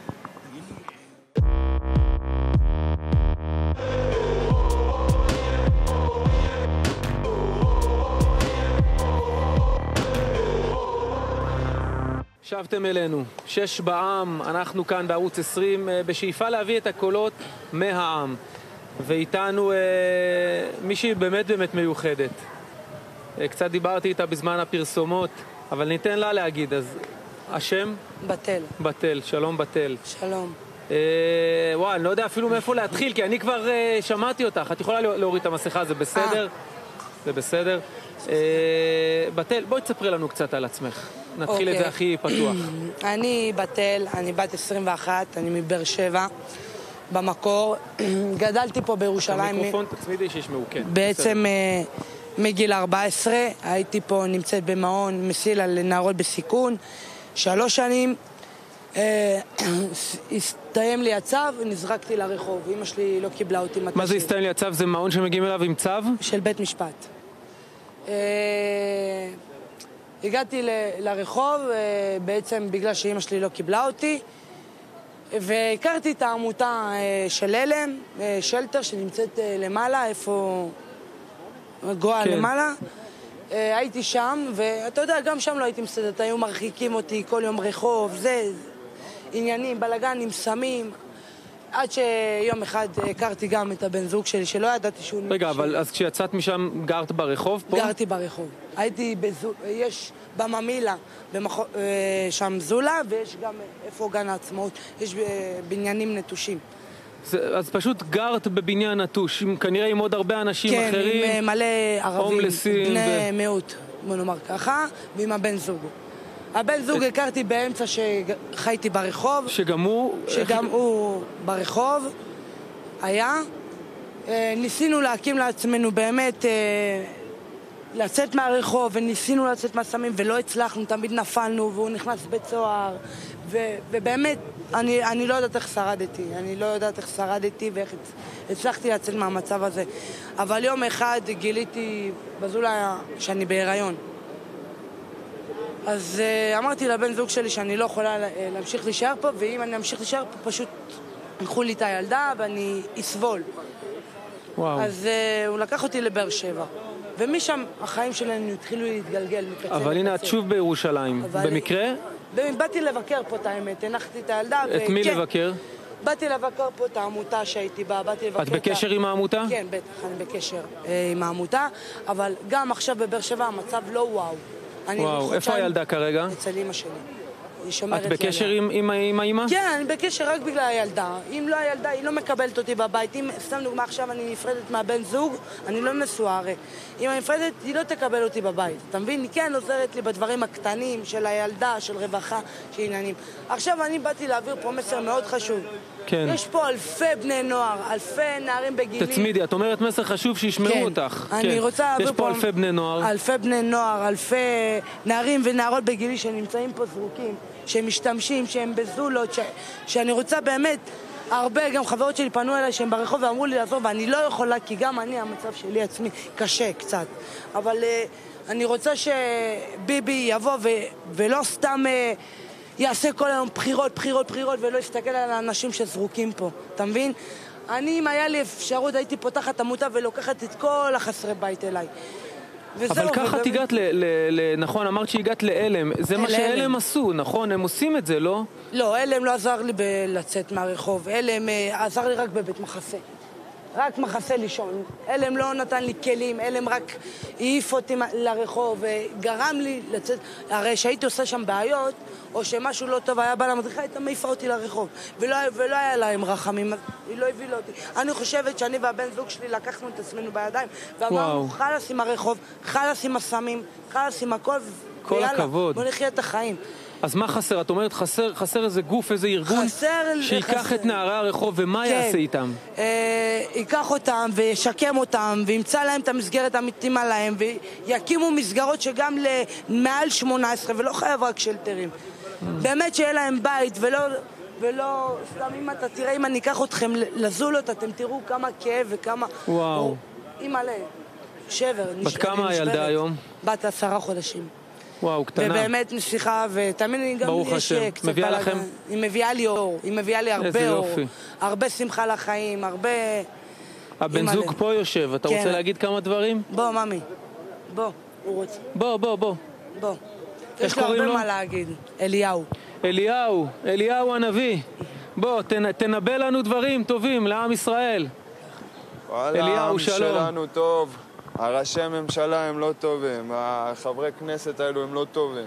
שבתם אלינו, שש בעם, אנחנו כאן בערוץ עשרים בשאיפה להביא את הקולות מהעם, ואיתנו אה, מישהי באמת באמת מיוחדת. אה, קצת דיברתי איתה בזמן הפרסומות, אבל ניתן לה להגיד. אז השם? בתל. בתל, שלום בתל. שלום. אה, וואי, אני לא יודע אפילו מאיפה להתחיל, כי אני כבר אה, שמעתי אותך. את יכולה להוריד את המסכה, זה בסדר? זה בסדר. אה, בתל, בואי תספרי לנו קצת על עצמך. נתחיל את זה הכי פתוח. אני בתל, אני בת עשרים ואחת, אני מבאר שבע, במקור. גדלתי פה בירושלים. המיקרופון תצמידי שישמעו, כן. בעצם מגיל ארבע עשרה, הייתי פה, נמצאת במעון מסילה לנערות בסיכון, שלוש שנים. הסתיים לי הצו ונזרקתי לרחוב. אמא שלי לא קיבלה אותי מתשאיר. מה זה הסתיים לי הצו? זה מעון שמגיעים אליו עם צו? של בית משפט. הגעתי ל- לרחוב בעצם בגלל שאמא שלי לא קיבלה אותי, והכרתי את העמותה של אלם, שלטר, שנמצאת למעלה, איפה גואה כן. למעלה. הייתי שם, ואתה יודע, גם שם לא הייתי מסתדרת, היו מרחיקים אותי כל יום רחוב, זה עניינים, בלגנים, סמים, עד שיום אחד הכרתי גם את הבן זוג שלי, שלא ידעתי שהוא... רגע, אבל אז כשיצאת משם גרת ברחוב פה? גרתי ברחוב. הייתי בזו... יש בממילה, במח... שם זולה, ויש גם איפה גן העצמאות, יש בניינים נטושים. זה, אז פשוט גרת בבניין נטוש, כנראה עם עוד הרבה אנשים כן, אחרים. כן, עם מלא ערבים, בני ו... מיעוט, בוא נאמר ככה, ועם הבן זוג. הבן זוג את... הכרתי באמצע שחייתי ברחוב. שגם הוא... שגם איך... הוא ברחוב היה. ניסינו להקים לעצמנו באמת, לצאת מהרחוב, וניסינו לצאת מהסמים, ולא הצלחנו, תמיד נפלנו, והוא נכנס בית סוהר, ו... ובאמת, אני, אני לא יודעת איך שרדתי, אני לא יודעת איך שרדתי ואיך הצלחתי לצאת מהמצב הזה. אבל יום אחד גיליתי בזולה שאני בהיריון. אז uh, אמרתי לבן זוג שלי שאני לא יכולה להמשיך להישאר פה, ואם אני אמשיך להישאר פה, פשוט יקחו לי את הילדה ואני אסבול. וואו. אז uh, הוא לקח אותי לבאר שבע. ומשם החיים שלנו התחילו להתגלגל מקצה לקצה. אבל הנה את שוב בירושלים. במקרה? באתי לבקר פה את האמת, הנחתי את הילדה. את מי לבקר? באתי לבקר פה את העמותה שהייתי בה, באתי לבקר... את בקשר עם העמותה? כן, בטח, אני בקשר עם העמותה, אבל גם עכשיו בבאר שבע המצב לא וואו. וואו, איפה הילדה כרגע? אצל אמא שלי. היא שומרת את בקשר עם, עם, עם האמא? כן, אני בקשר רק בגלל הילדה. אם לא הילדה, היא לא מקבלת אותי בבית. אם, סתם דוגמה, עכשיו אני נפרדת מהבן זוג, אני לא נשואה הרי. אם אני נפרדת, היא לא תקבל אותי בבית. אתה מבין? היא כן עוזרת לי בדברים הקטנים של הילדה, של רווחה, של עניינים. עכשיו אני באתי להעביר פה מסר מאוד חשוב. כן. יש פה אלפי בני נוער, אלפי נערים בגילים. תצמידי, את אומרת מסר חשוב שישמעו כן. אותך. אני כן. רוצה להעביר יש פה פה אלפי בני נוער. אלפי בני נוער, אלפי נערים ונערות בגילי שנמצאים פה זרוקים, שהם משתמשים, שהם בזולות, ש... שאני רוצה באמת, הרבה גם חברות שלי פנו אליי שהם ברחוב ואמרו לי לעזוב, ואני לא יכולה, כי גם אני, המצב שלי עצמי קשה קצת. אבל uh, אני רוצה שביבי יבוא ו... ולא סתם... Uh, יעשה כל היום בחירות, בחירות, בחירות, ולא יסתכל על האנשים שזרוקים פה. אתה מבין? אני, אם היה לי אפשרות, הייתי פותחת עמותה ולוקחת את כל החסרי בית אליי. אבל ככה את הגעת, נכון, אמרת שהגעת לאלם. זה מה שאלם עשו, נכון? הם עושים את זה, לא? לא, אלם לא עזר לי לצאת מהרחוב. אלם עזר לי רק בבית מחסה. רק מחסה לישון. אלם לא נתן לי כלים, אלם רק העיף אותי לרחוב וגרם לי לצאת. הרי שהייתי עושה שם בעיות, או שמשהו לא טוב היה בא למדריכה, הייתה מעיפה אותי לרחוב. ולא, ולא היה להם רחמים, היא לא הבילה אותי. אני חושבת שאני והבן זוג שלי לקחנו את עצמנו בידיים, ואמרנו, חלס עם הרחוב, חלס עם הסמים, חלס עם הכל, כל ויאללה, הכבוד. בוא נחיה את החיים. אז מה חסר? את אומרת חסר, חסר איזה גוף, איזה ארגון שיקח את נערי הרחוב, ומה יעשה איתם? ייקח אותם וישקם אותם וימצא להם את המסגרת המתאימה להם ויקימו מסגרות שגם למעל שמונה עשרה ולא חייב רק שלטרים. באמת שיהיה להם בית ולא, ולא סתם אם אתה תראה, אם אני אקח אתכם לזולות, אתם תראו כמה כאב וכמה... וואו. אימא'לה, שבר. בת כמה הילדה היום? בת עשרה חודשים. וואו, קטנה. ובאמת נשיכה, ותאמין לי, גם יש קצת... מביאה לכם? היא מביאה לי אור, היא מביאה לי הרבה אור. הרבה שמחה לחיים, הרבה... הבן זוג פה יושב, אתה רוצה להגיד כמה דברים? בוא, ממי. בוא, הוא רוצה. בוא, בוא, בוא. בוא. יש לו הרבה מה להגיד. אליהו. אליהו, אליהו הנביא. בוא, תנבא לנו דברים טובים לעם ישראל. וואלה, העם שלנו טוב. הראשי ממשלה הם לא טובים, החברי כנסת האלו הם לא טובים.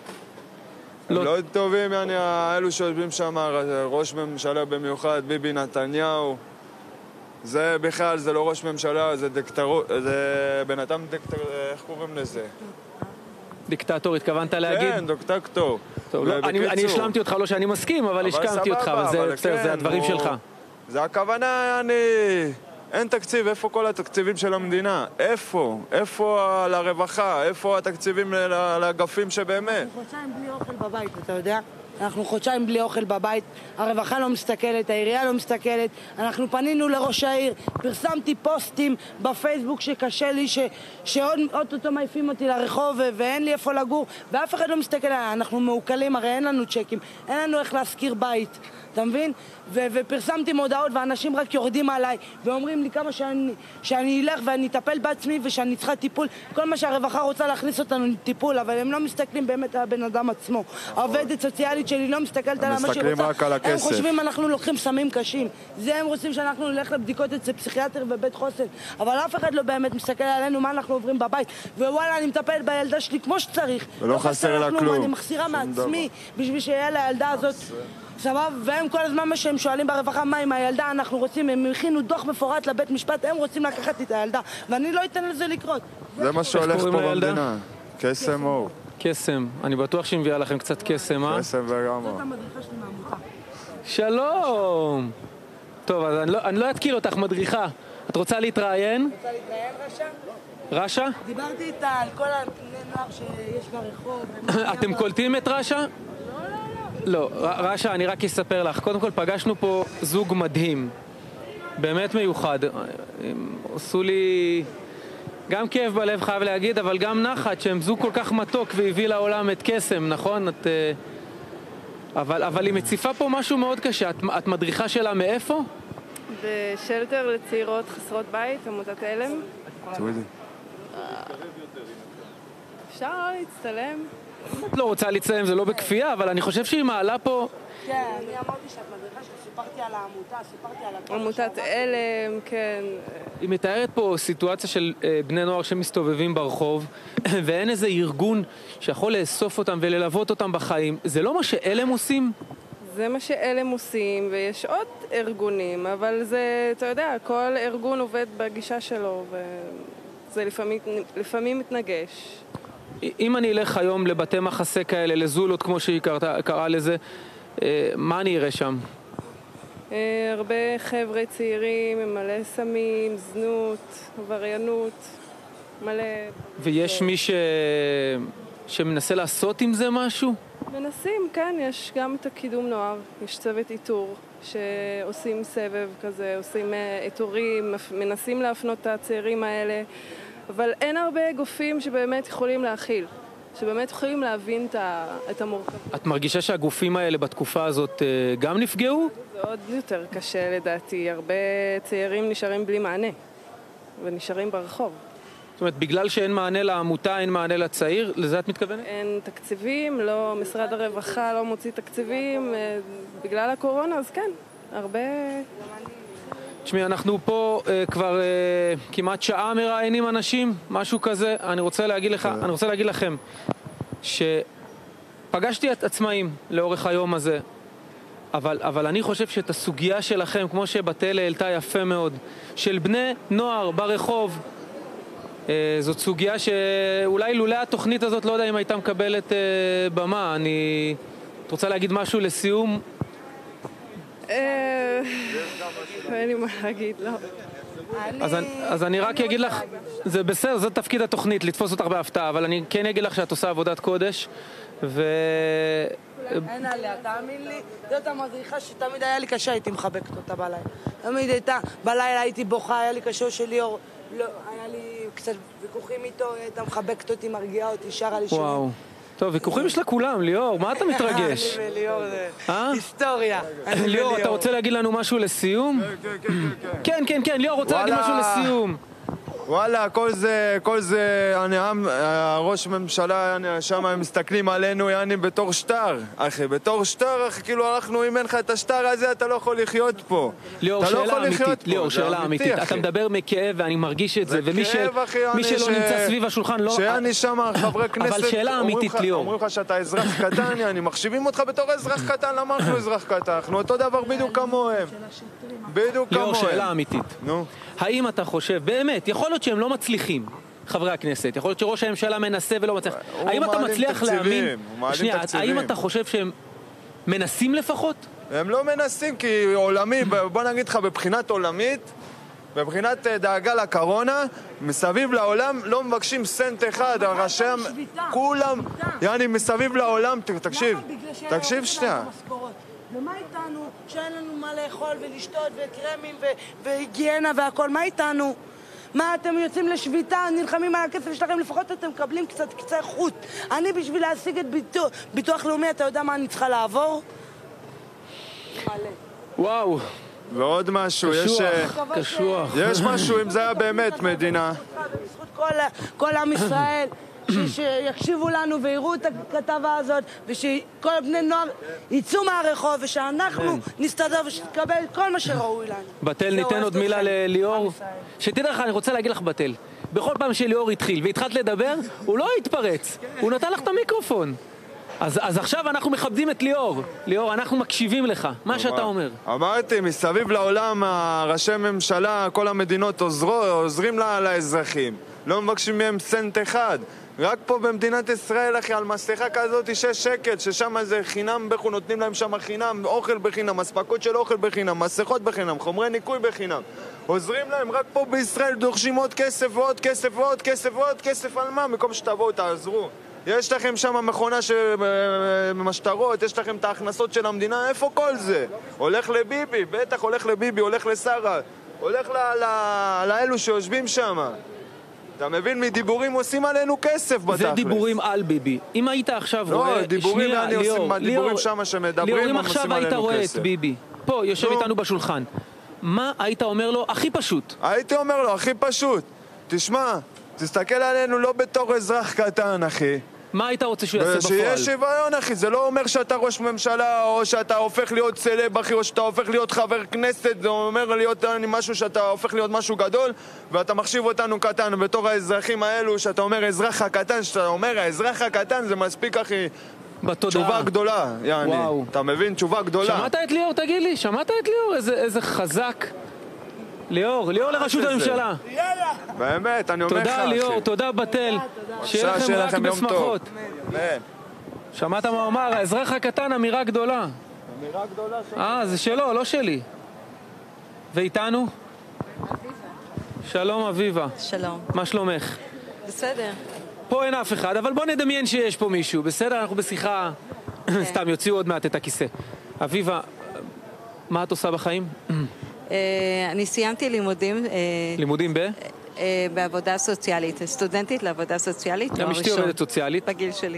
הם לא טובים, האלו שיושבים שם, ראש ממשלה במיוחד, ביבי נתניהו. זה בכלל, זה לא ראש ממשלה, זה דיקטטור, זה בן אדם דיקטטור, איך קוראים לזה? דיקטטור, התכוונת להגיד? כן, דיקטטור. אני השלמתי אותך, לא שאני מסכים, אבל השכמתי אותך, אבל זה הדברים שלך. זה הכוונה, אני... אין תקציב, איפה כל התקציבים של המדינה? איפה? איפה לרווחה? איפה התקציבים לאגפים שבאמת? אנחנו חודשיים בלי אוכל בבית, אתה יודע? אנחנו חודשיים בלי אוכל בבית, הרווחה לא מסתכלת, העירייה לא מסתכלת, אנחנו פנינו לראש העיר, פרסמתי פוסטים בפייסבוק שקשה לי, ש... שעוד אותו מעיפים אותי לרחוב ואין לי איפה לגור, ואף אחד לא מסתכל עליי, אנחנו מעוקלים, הרי אין לנו צ'קים, אין לנו איך להשכיר בית. אתה מבין? ו- ופרסמתי מודעות ואנשים רק יורדים עליי ואומרים לי כמה שאני, שאני אלך ואני אטפל בעצמי ושאני צריכה טיפול. כל מה שהרווחה רוצה להכניס אותנו לטיפול, אבל הם לא מסתכלים באמת על הבן אדם עצמו. העובדת סוציאלית שלי לא מסתכלת על מה שהיא רוצה. הם חושבים אנחנו לוקחים סמים קשים. זה הם רוצים שאנחנו נלך לבדיקות אצל פסיכיאטר ובית חוסן. אבל אף אחד לא באמת מסתכל עלינו מה אנחנו עוברים בבית. ווואלה, אני מטפלת בילדה שלי כמו שצריך. ולא חסר לה כלום. אני מחסירה מעצמי בשביל שיהיה לילדה הזאת סבב, והם כל הזמן מה שהם שואלים ברווחה, מה עם הילדה, אנחנו רוצים, הם הכינו דוח מפורט לבית משפט, הם רוצים לקחת את הילדה, ואני לא אתן לזה לקרות. זה מה שהולך פה במדינה, קסם אור. קסם, אני בטוח שהיא מביאה לכם קצת קסם, אה? קסם וגם אור. זאת המדריכה שלי מהעמותה. שלום! טוב, אז אני לא, אני לא אתקיל אותך מדריכה. את רוצה להתראיין? רוצה להתראיין, רשע? רשע? דיברתי איתה על כל הבני נוער שיש ברחוב. אתם קולטים את רשע? לא, רשע, אני רק אספר לך. קודם כל פגשנו פה זוג מדהים, באמת מיוחד. עשו לי גם כאב בלב, חייב להגיד, אבל גם נחת, שהם זוג כל כך מתוק והביא לעולם את קסם, נכון? את, אבל, אבל היא מציפה פה משהו מאוד קשה. את, את מדריכה שלה מאיפה? בשלטר לצעירות חסרות בית, עמותת אלם. תורידי. אפשר לא להצטלם? את לא רוצה להצטלם, זה לא בכפייה, אבל אני חושב שהיא מעלה פה... כן, אני אמרתי שאת מדריכה שסיפרתי על העמותה, סיפרתי על הכל. עמותת אלם, כן. היא מתארת פה סיטואציה של בני נוער שמסתובבים ברחוב, ואין איזה ארגון שיכול לאסוף אותם וללוות אותם בחיים. זה לא מה שאלם עושים? זה מה שאלם עושים, ויש עוד ארגונים, אבל זה, אתה יודע, כל ארגון עובד בגישה שלו, וזה לפעמים, לפעמים מתנגש. אם אני אלך היום לבתי מחסה כאלה, לזולות כמו שהיא קרא, קרא לזה, מה אני אראה שם? הרבה חבר'ה צעירים, מלא סמים, זנות, עבריינות, מלא... ויש מי ש... שמנסה לעשות עם זה משהו? מנסים, כן, יש גם את הקידום נוער, יש צוות איתור שעושים סבב כזה, עושים איתורים, מנסים להפנות את הצעירים האלה, אבל אין הרבה גופים שבאמת יכולים להכיל, שבאמת יכולים להבין את המורכבות. את מרגישה שהגופים האלה בתקופה הזאת גם נפגעו? זה עוד יותר קשה לדעתי, הרבה צעירים נשארים בלי מענה, ונשארים ברחוב. זאת אומרת, בגלל שאין מענה לעמותה, אין מענה לצעיר, לזה את מתכוונת? אין תקציבים, לא, משרד הרווחה לא מוציא תקציבים, בגלל הקורונה, אז כן, הרבה... תשמעי, אנחנו פה uh, כבר uh, כמעט שעה מראיינים אנשים, משהו כזה. אני רוצה להגיד לך, אני רוצה להגיד לכם שפגשתי את עצמאים לאורך היום הזה, אבל, אבל אני חושב שאת הסוגיה שלכם, כמו שבתל העלתה יפה מאוד, של בני נוער ברחוב, uh, זאת סוגיה שאולי לולא התוכנית הזאת לא יודע אם הייתה מקבלת uh, במה. אני את רוצה להגיד משהו לסיום? אין לי מה להגיד, לא. אז אני רק אגיד לך, זה בסדר, זה תפקיד התוכנית, לתפוס אותך בהפתעה, אבל אני כן אגיד לך שאת עושה עבודת קודש, ו... אין עליה, תאמין לי, זאת המדריכה שתמיד היה לי קשה, הייתי מחבקת אותה בלילה. תמיד הייתה, בלילה הייתי בוכה, היה לי קשה של ליאור, לא, היה לי קצת ויכוחים איתו, הייתה מחבקת אותי, מרגיעה אותי, שרה לי שירים. וואו. טוב, ויכוחים יש לכולם, ליאור, מה אתה מתרגש? אני וליאור זה היסטוריה. ליאור, אתה רוצה להגיד לנו משהו לסיום? כן, כן, כן, ליאור רוצה להגיד משהו לסיום. וואלה, כל זה, כל זה, אני, הראש ממשלה, שם הם מסתכלים עלינו, יעני, בתור שטר, אחי, בתור שטר, אחי, כאילו אנחנו, אם אין לך את השטר הזה, אתה לא יכול לחיות פה. ליאור, שאלה אמיתית, ליאור, שאלה אמיתית. אתה מדבר מכאב ואני מרגיש את זה, ומי שלא נמצא סביב השולחן לא... שאני שם, חברי כנסת, אבל שאלה אמיתית, ליאור. אומרים לך שאתה אזרח קטן, יעני, מחשיבים אותך בתור אזרח קטן, למה אנחנו אזרח קטן? אנחנו אותו דבר בדיוק כמוהם. בדיוק כמוהם. ליאור, שאלה אמיתית. נו. האם אתה חושב, באמת, יכול להיות שהם לא מצליחים, חברי הכנסת, יכול להיות שראש הממשלה מנסה ולא מצליח, האם אתה מצליח להאמין, שנייה, האם אתה חושב שהם מנסים לפחות? הם לא מנסים, כי עולמי, בוא נגיד לך, בבחינת עולמית, בבחינת דאגה לקורונה, מסביב לעולם לא מבקשים סנט אחד, הרשם, כולם, יעני, מסביב לעולם, תקשיב, תקשיב שנייה. ומה איתנו שאין לנו מה לאכול ולשתות וקרמים והיגיינה והכל? מה איתנו? מה, אתם יוצאים לשביתה, נלחמים על הכסף שלכם, לפחות אתם מקבלים קצת קצה חוט. אני בשביל להשיג את ביטוח, ביטוח לאומי, אתה יודע מה אני צריכה לעבור? וואו. ועוד משהו, יש... קשוח. יש משהו, אם זה היה באמת מדינה. בזכות כל עם ישראל. שיקשיבו לנו ויראו את הכתבה הזאת ושכל בני נוער יצאו מהרחוב ושאנחנו נסתדר ושתקבל כל מה שראוי לנו. בתל, ניתן עוד מילה לליאור. שתדע לך, אני רוצה להגיד לך בתל, בכל פעם שליאור התחיל והתחלת לדבר, הוא לא התפרץ, הוא נתן לך את המיקרופון. אז, אז עכשיו אנחנו מכבדים את ליאור. ליאור, אנחנו מקשיבים לך, מה שאתה אומר. אמרתי, מסביב לעולם, ראשי ממשלה, כל המדינות עוזרו, עוזרים לה, לאזרחים. לא מבקשים מהם סנט אחד. רק פה במדינת ישראל, אחי, על מסכה כזאת שש שקל, ששם זה חינם בחו, נותנים להם שם חינם, אוכל בחינם, מספקות של אוכל בחינם, מסכות בחינם, חומרי ניקוי בחינם. עוזרים להם, רק פה בישראל דורשים עוד כסף ועוד כסף ועוד כסף ועוד כסף על מה? במקום שתבואו, תעזרו. יש לכם שם מכונה של משטרות, יש לכם את ההכנסות של המדינה, איפה כל זה? הולך לביבי, בטח הולך לביבי, הולך לשרה, הולך לאלו שיושבים שם. אתה מבין, מדיבורים עושים עלינו כסף בתכלס. זה דיבורים על ביבי. אם היית עכשיו רואה... לא, דיבורים אני עושים, דיבורים שם שמדברים, ליאור, אם עושים עכשיו היית עלינו רואה כסף. את ביבי, פה, יושב איתנו בשולחן, מה היית אומר לו הכי פשוט? הייתי אומר לו, הכי פשוט, תשמע, תסתכל עלינו לא בתור אזרח קטן, אחי. מה היית רוצה שהוא יעשה בפועל? שיהיה שוויון, אחי. זה לא אומר שאתה ראש ממשלה, או שאתה הופך להיות סלב, אחי, או שאתה הופך להיות חבר כנסת. זה אומר להיות משהו שאתה הופך להיות משהו גדול, ואתה מחשיב אותנו קטן. בתור האזרחים האלו, שאתה אומר אזרח הקטן, שאתה אומר האזרח הקטן, זה מספיק, אחי. בתודעה. תשובה גדולה, יעני. וואו. אתה מבין? תשובה גדולה. שמעת את ליאור, תגיד לי? שמעת את ליאור? איזה, איזה חזק. ליאור, ליאור לראשות הממשלה. יאללה. באמת, אני אומר לך, תודה ליאור, תודה בתל. שיהיה לכם רק בשמחות. שמעת מה אומר? האזרח הקטן, אמירה גדולה. אמירה גדולה שלי. אה, זה שלו, לא שלי. ואיתנו? שלום אביבה. שלום. מה שלומך? בסדר. פה אין אף אחד, אבל בוא נדמיין שיש פה מישהו. בסדר? אנחנו בשיחה... סתם, יוציאו עוד מעט את הכיסא. אביבה, מה את עושה בחיים? אני סיימתי לימודים... לימודים ב? בעבודה סוציאלית. סטודנטית לעבודה סוציאלית. גם אשתי עובדת סוציאלית. בגיל שלי.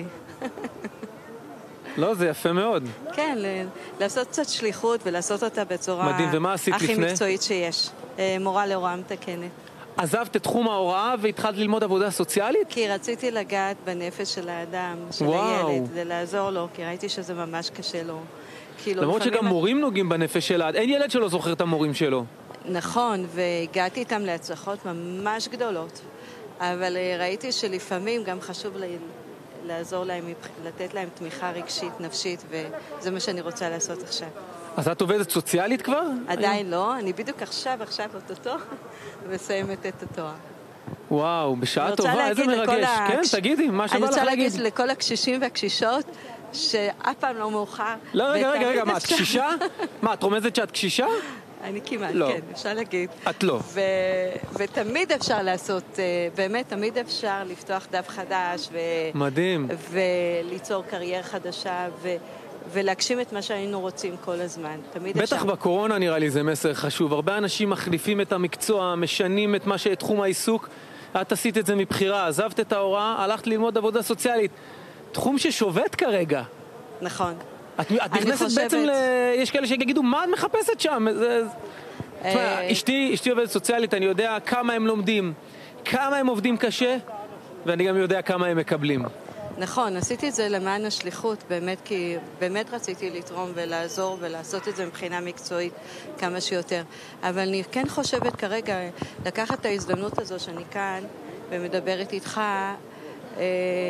לא, זה יפה מאוד. כן, לעשות קצת שליחות ולעשות אותה בצורה... מדהים, ומה עשית לפני? הכי מקצועית שיש. מורה להוראה מתקנת. עזבת את תחום ההוראה והתחלת ללמוד עבודה סוציאלית? כי רציתי לגעת בנפש של האדם, של וואו. הילד, ולעזור לו, כי ראיתי שזה ממש קשה לו. למרות שגם מורים נוגעים בנפש של האדם. אין ילד שלא זוכר את המורים שלו. נכון, והגעתי איתם להצלחות ממש גדולות, אבל ראיתי שלפעמים גם חשוב לי לעזור להם, לתת להם תמיכה רגשית, נפשית, וזה מה שאני רוצה לעשות עכשיו. אז את עובדת סוציאלית כבר? עדיין לא, אני בדיוק עכשיו, עכשיו אוטוטו, מסיימת את התואר. וואו, בשעה טובה, איזה מרגש. כן, תגידי, מה שבא לך להגיד. אני רוצה להגיד לכל הקשישים והקשישות, שאף פעם לא מאוחר. לא, רגע, רגע, רגע, מה, את קשישה? מה, את רומזת שאת קשישה? אני כמעט, לא. כן, אפשר להגיד. את לא. ו... ותמיד אפשר לעשות, באמת, תמיד אפשר לפתוח דף חדש, ו... מדהים. וליצור קריירה חדשה, ו... ולהגשים את מה שהיינו רוצים כל הזמן. תמיד אפשר. בטח בקורונה נראה לי זה מסר חשוב. הרבה אנשים מחליפים את המקצוע, משנים את מה שתחום העיסוק. את עשית את זה מבחירה, עזבת את ההוראה, הלכת ללמוד עבודה סוציאלית. תחום ששובת כרגע. נכון. את, את נכנסת חושבת... בעצם ל... יש כאלה שיגידו, מה את מחפשת שם? זה... תשמע, אשתי, אשתי עובדת סוציאלית, אני יודע כמה הם לומדים, כמה הם עובדים קשה, ואני גם יודע כמה הם מקבלים. נכון, עשיתי את זה למען השליחות, באמת, כי באמת רציתי לתרום ולעזור ולעשות את זה מבחינה מקצועית כמה שיותר. אבל אני כן חושבת כרגע לקחת את ההזדמנות הזו שאני כאן ומדברת איתך, אה,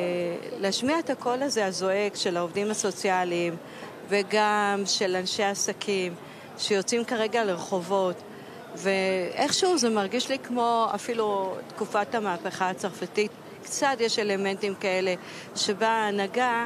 להשמיע את הקול הזה הזועק של העובדים הסוציאליים וגם של אנשי עסקים שיוצאים כרגע לרחובות, ואיכשהו זה מרגיש לי כמו אפילו תקופת המהפכה הצרפתית, קצת יש אלמנטים כאלה שבה ההנהגה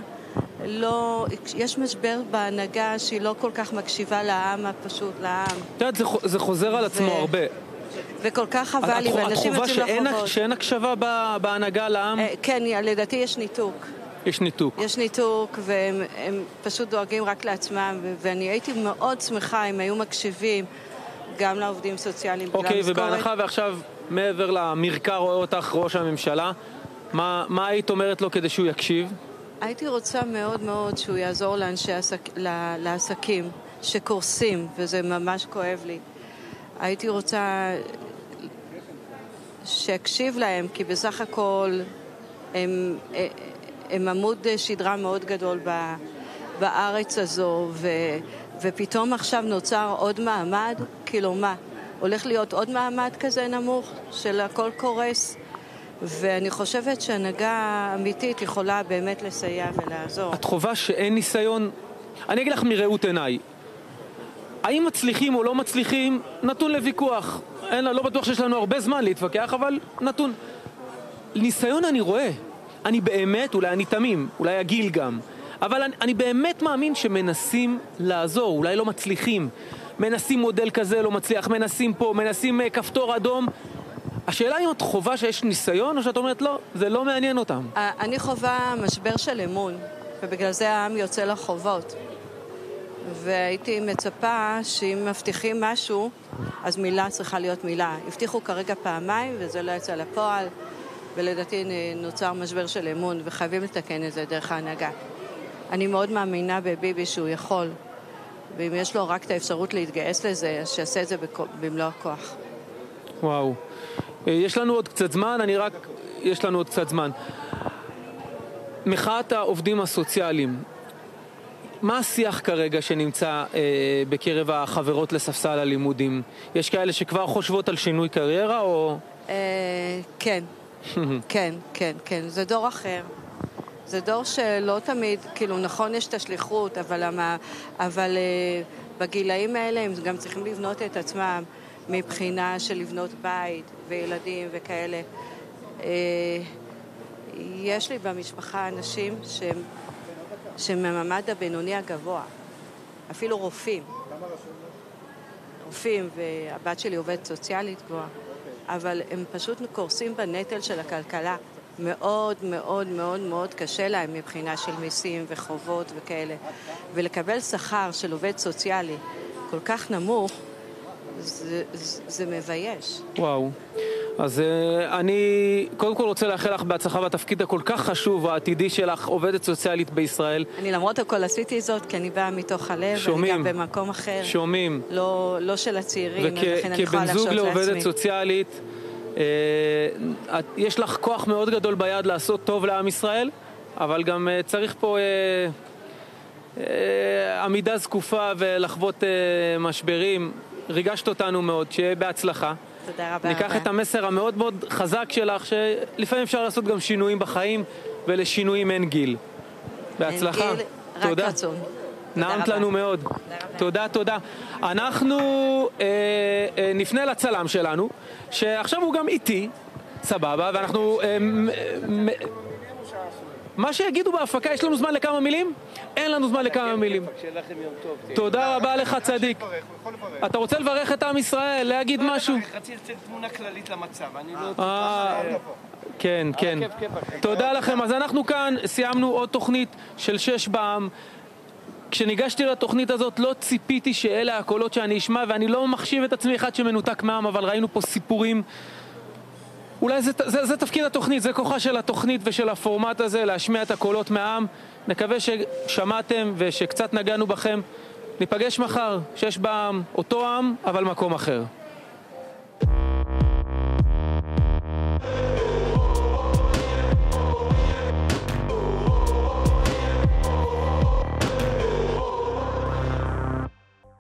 לא, יש משבר בהנהגה שהיא לא כל כך מקשיבה לעם הפשוט, לעם. את יודעת, זה, זה חוזר על עצמו ו... הרבה. וכל כך חבל לי, ואנשים יוצאים לרחובות. שאין הקשבה בהנהגה לעם? כן, לדעתי יש ניתוק. יש ניתוק. יש ניתוק, והם הם פשוט דואגים רק לעצמם, ואני הייתי מאוד שמחה אם היו מקשיבים גם לעובדים סוציאליים. אוקיי, ובהנחה ועכשיו מעבר למרקע רואה אותך ראש הממשלה, מה, מה היית אומרת לו כדי שהוא יקשיב? הייתי רוצה מאוד מאוד שהוא יעזור לאנשי עסק, לעסקים שקורסים, וזה ממש כואב לי. הייתי רוצה שיקשיב להם, כי בסך הכל הם, הם עמוד שדרה מאוד גדול בארץ הזו, ו, ופתאום עכשיו נוצר עוד מעמד, כאילו מה? הולך להיות עוד מעמד כזה נמוך של הכל קורס, ואני חושבת שהנהגה אמיתית יכולה באמת לסייע ולעזור. את חובה שאין ניסיון? אני אגיד לך מראות עיניי. האם מצליחים או לא מצליחים, נתון לוויכוח. אין, לא בטוח שיש לנו הרבה זמן להתווכח, אבל נתון. ניסיון אני רואה. אני באמת, אולי אני תמים, אולי הגיל גם. אבל אני, אני באמת מאמין שמנסים לעזור, אולי לא מצליחים. מנסים מודל כזה, לא מצליח, מנסים פה, מנסים כפתור אדום. השאלה אם את חובה שיש ניסיון, או שאת אומרת לא, זה לא מעניין אותם. אני חובה משבר של אמון, ובגלל זה העם יוצא לחובות. והייתי מצפה שאם מבטיחים משהו, אז מילה צריכה להיות מילה. הבטיחו כרגע פעמיים, וזה לא יצא לפועל, ולדעתי נוצר משבר של אמון, וחייבים לתקן את זה דרך ההנהגה. אני מאוד מאמינה בביבי שהוא יכול, ואם יש לו רק את האפשרות להתגייס לזה, אז שיעשה את זה במלוא הכוח. וואו. יש לנו עוד קצת זמן, אני רק... יש לנו עוד קצת זמן. מחאת העובדים הסוציאליים, מה השיח כרגע שנמצא אה, בקרב החברות לספסל הלימודים? יש כאלה שכבר חושבות על שינוי קריירה, או... אה, כן. כן, כן, כן. זה דור אחר. זה דור שלא תמיד, כאילו, נכון, יש את השליחות, אבל, אבל, אבל אה, בגילאים האלה הם גם צריכים לבנות את עצמם מבחינה של לבנות בית וילדים וכאלה. אה, יש לי במשפחה אנשים שהם שממעמד הבינוני הגבוה, אפילו רופאים. רופאים, והבת שלי עובדת סוציאלית גבוהה, אבל הם פשוט קורסים בנטל של הכלכלה. מאוד מאוד מאוד מאוד קשה להם מבחינה של מיסים וחובות וכאלה. ולקבל שכר של עובד סוציאלי כל כך נמוך, זה, זה, זה מבייש. וואו. אז uh, אני קודם כל רוצה לאחל לך בהצלחה בתפקיד הכל כך חשוב העתידי שלך, עובדת סוציאלית בישראל. אני למרות הכל עשיתי זאת כי אני באה מתוך הלב, שומעים, ואני גם במקום אחר. שומעים. לא, לא של הצעירים, וכ- ולכן אני יכולה לחשוב לעצמי. וכבן זוג לעובדת סוציאלית, uh, את, יש לך כוח מאוד גדול ביד לעשות טוב לעם ישראל, אבל גם uh, צריך פה uh, uh, עמידה זקופה ולחוות uh, משברים. ריגשת אותנו מאוד, שיהיה בהצלחה. תודה רבה. ניקח רבה. את המסר המאוד מאוד חזק שלך, שלפעמים אפשר לעשות גם שינויים בחיים, ולשינויים אין גיל. בהצלחה. אין גיל, תודה. רק רצון. נעמת לנו מאוד. תודה, תודה. אנחנו אה, אה, נפנה לצלם שלנו, שעכשיו הוא גם איתי, סבבה, ואנחנו... אה, מ, מ, מה שיגידו בהפקה, יש לנו זמן לכמה מילים? אין לנו זמן לכמה מילים. תודה רבה לך, צדיק. אתה רוצה לברך את עם ישראל, להגיד משהו? רציתי לתת תמונה כללית למצב, אני לא... אה, כן, כן. תודה לכם. אז אנחנו כאן סיימנו עוד תוכנית של שש בעם. כשניגשתי לתוכנית הזאת לא ציפיתי שאלה הקולות שאני אשמע, ואני לא מחשיב את עצמי אחד שמנותק מעם, אבל ראינו פה סיפורים. אולי זה, זה, זה תפקיד התוכנית, זה כוחה של התוכנית ושל הפורמט הזה, להשמיע את הקולות מהעם. נקווה ששמעתם ושקצת נגענו בכם. ניפגש מחר, שש בעם, אותו עם, אבל מקום אחר.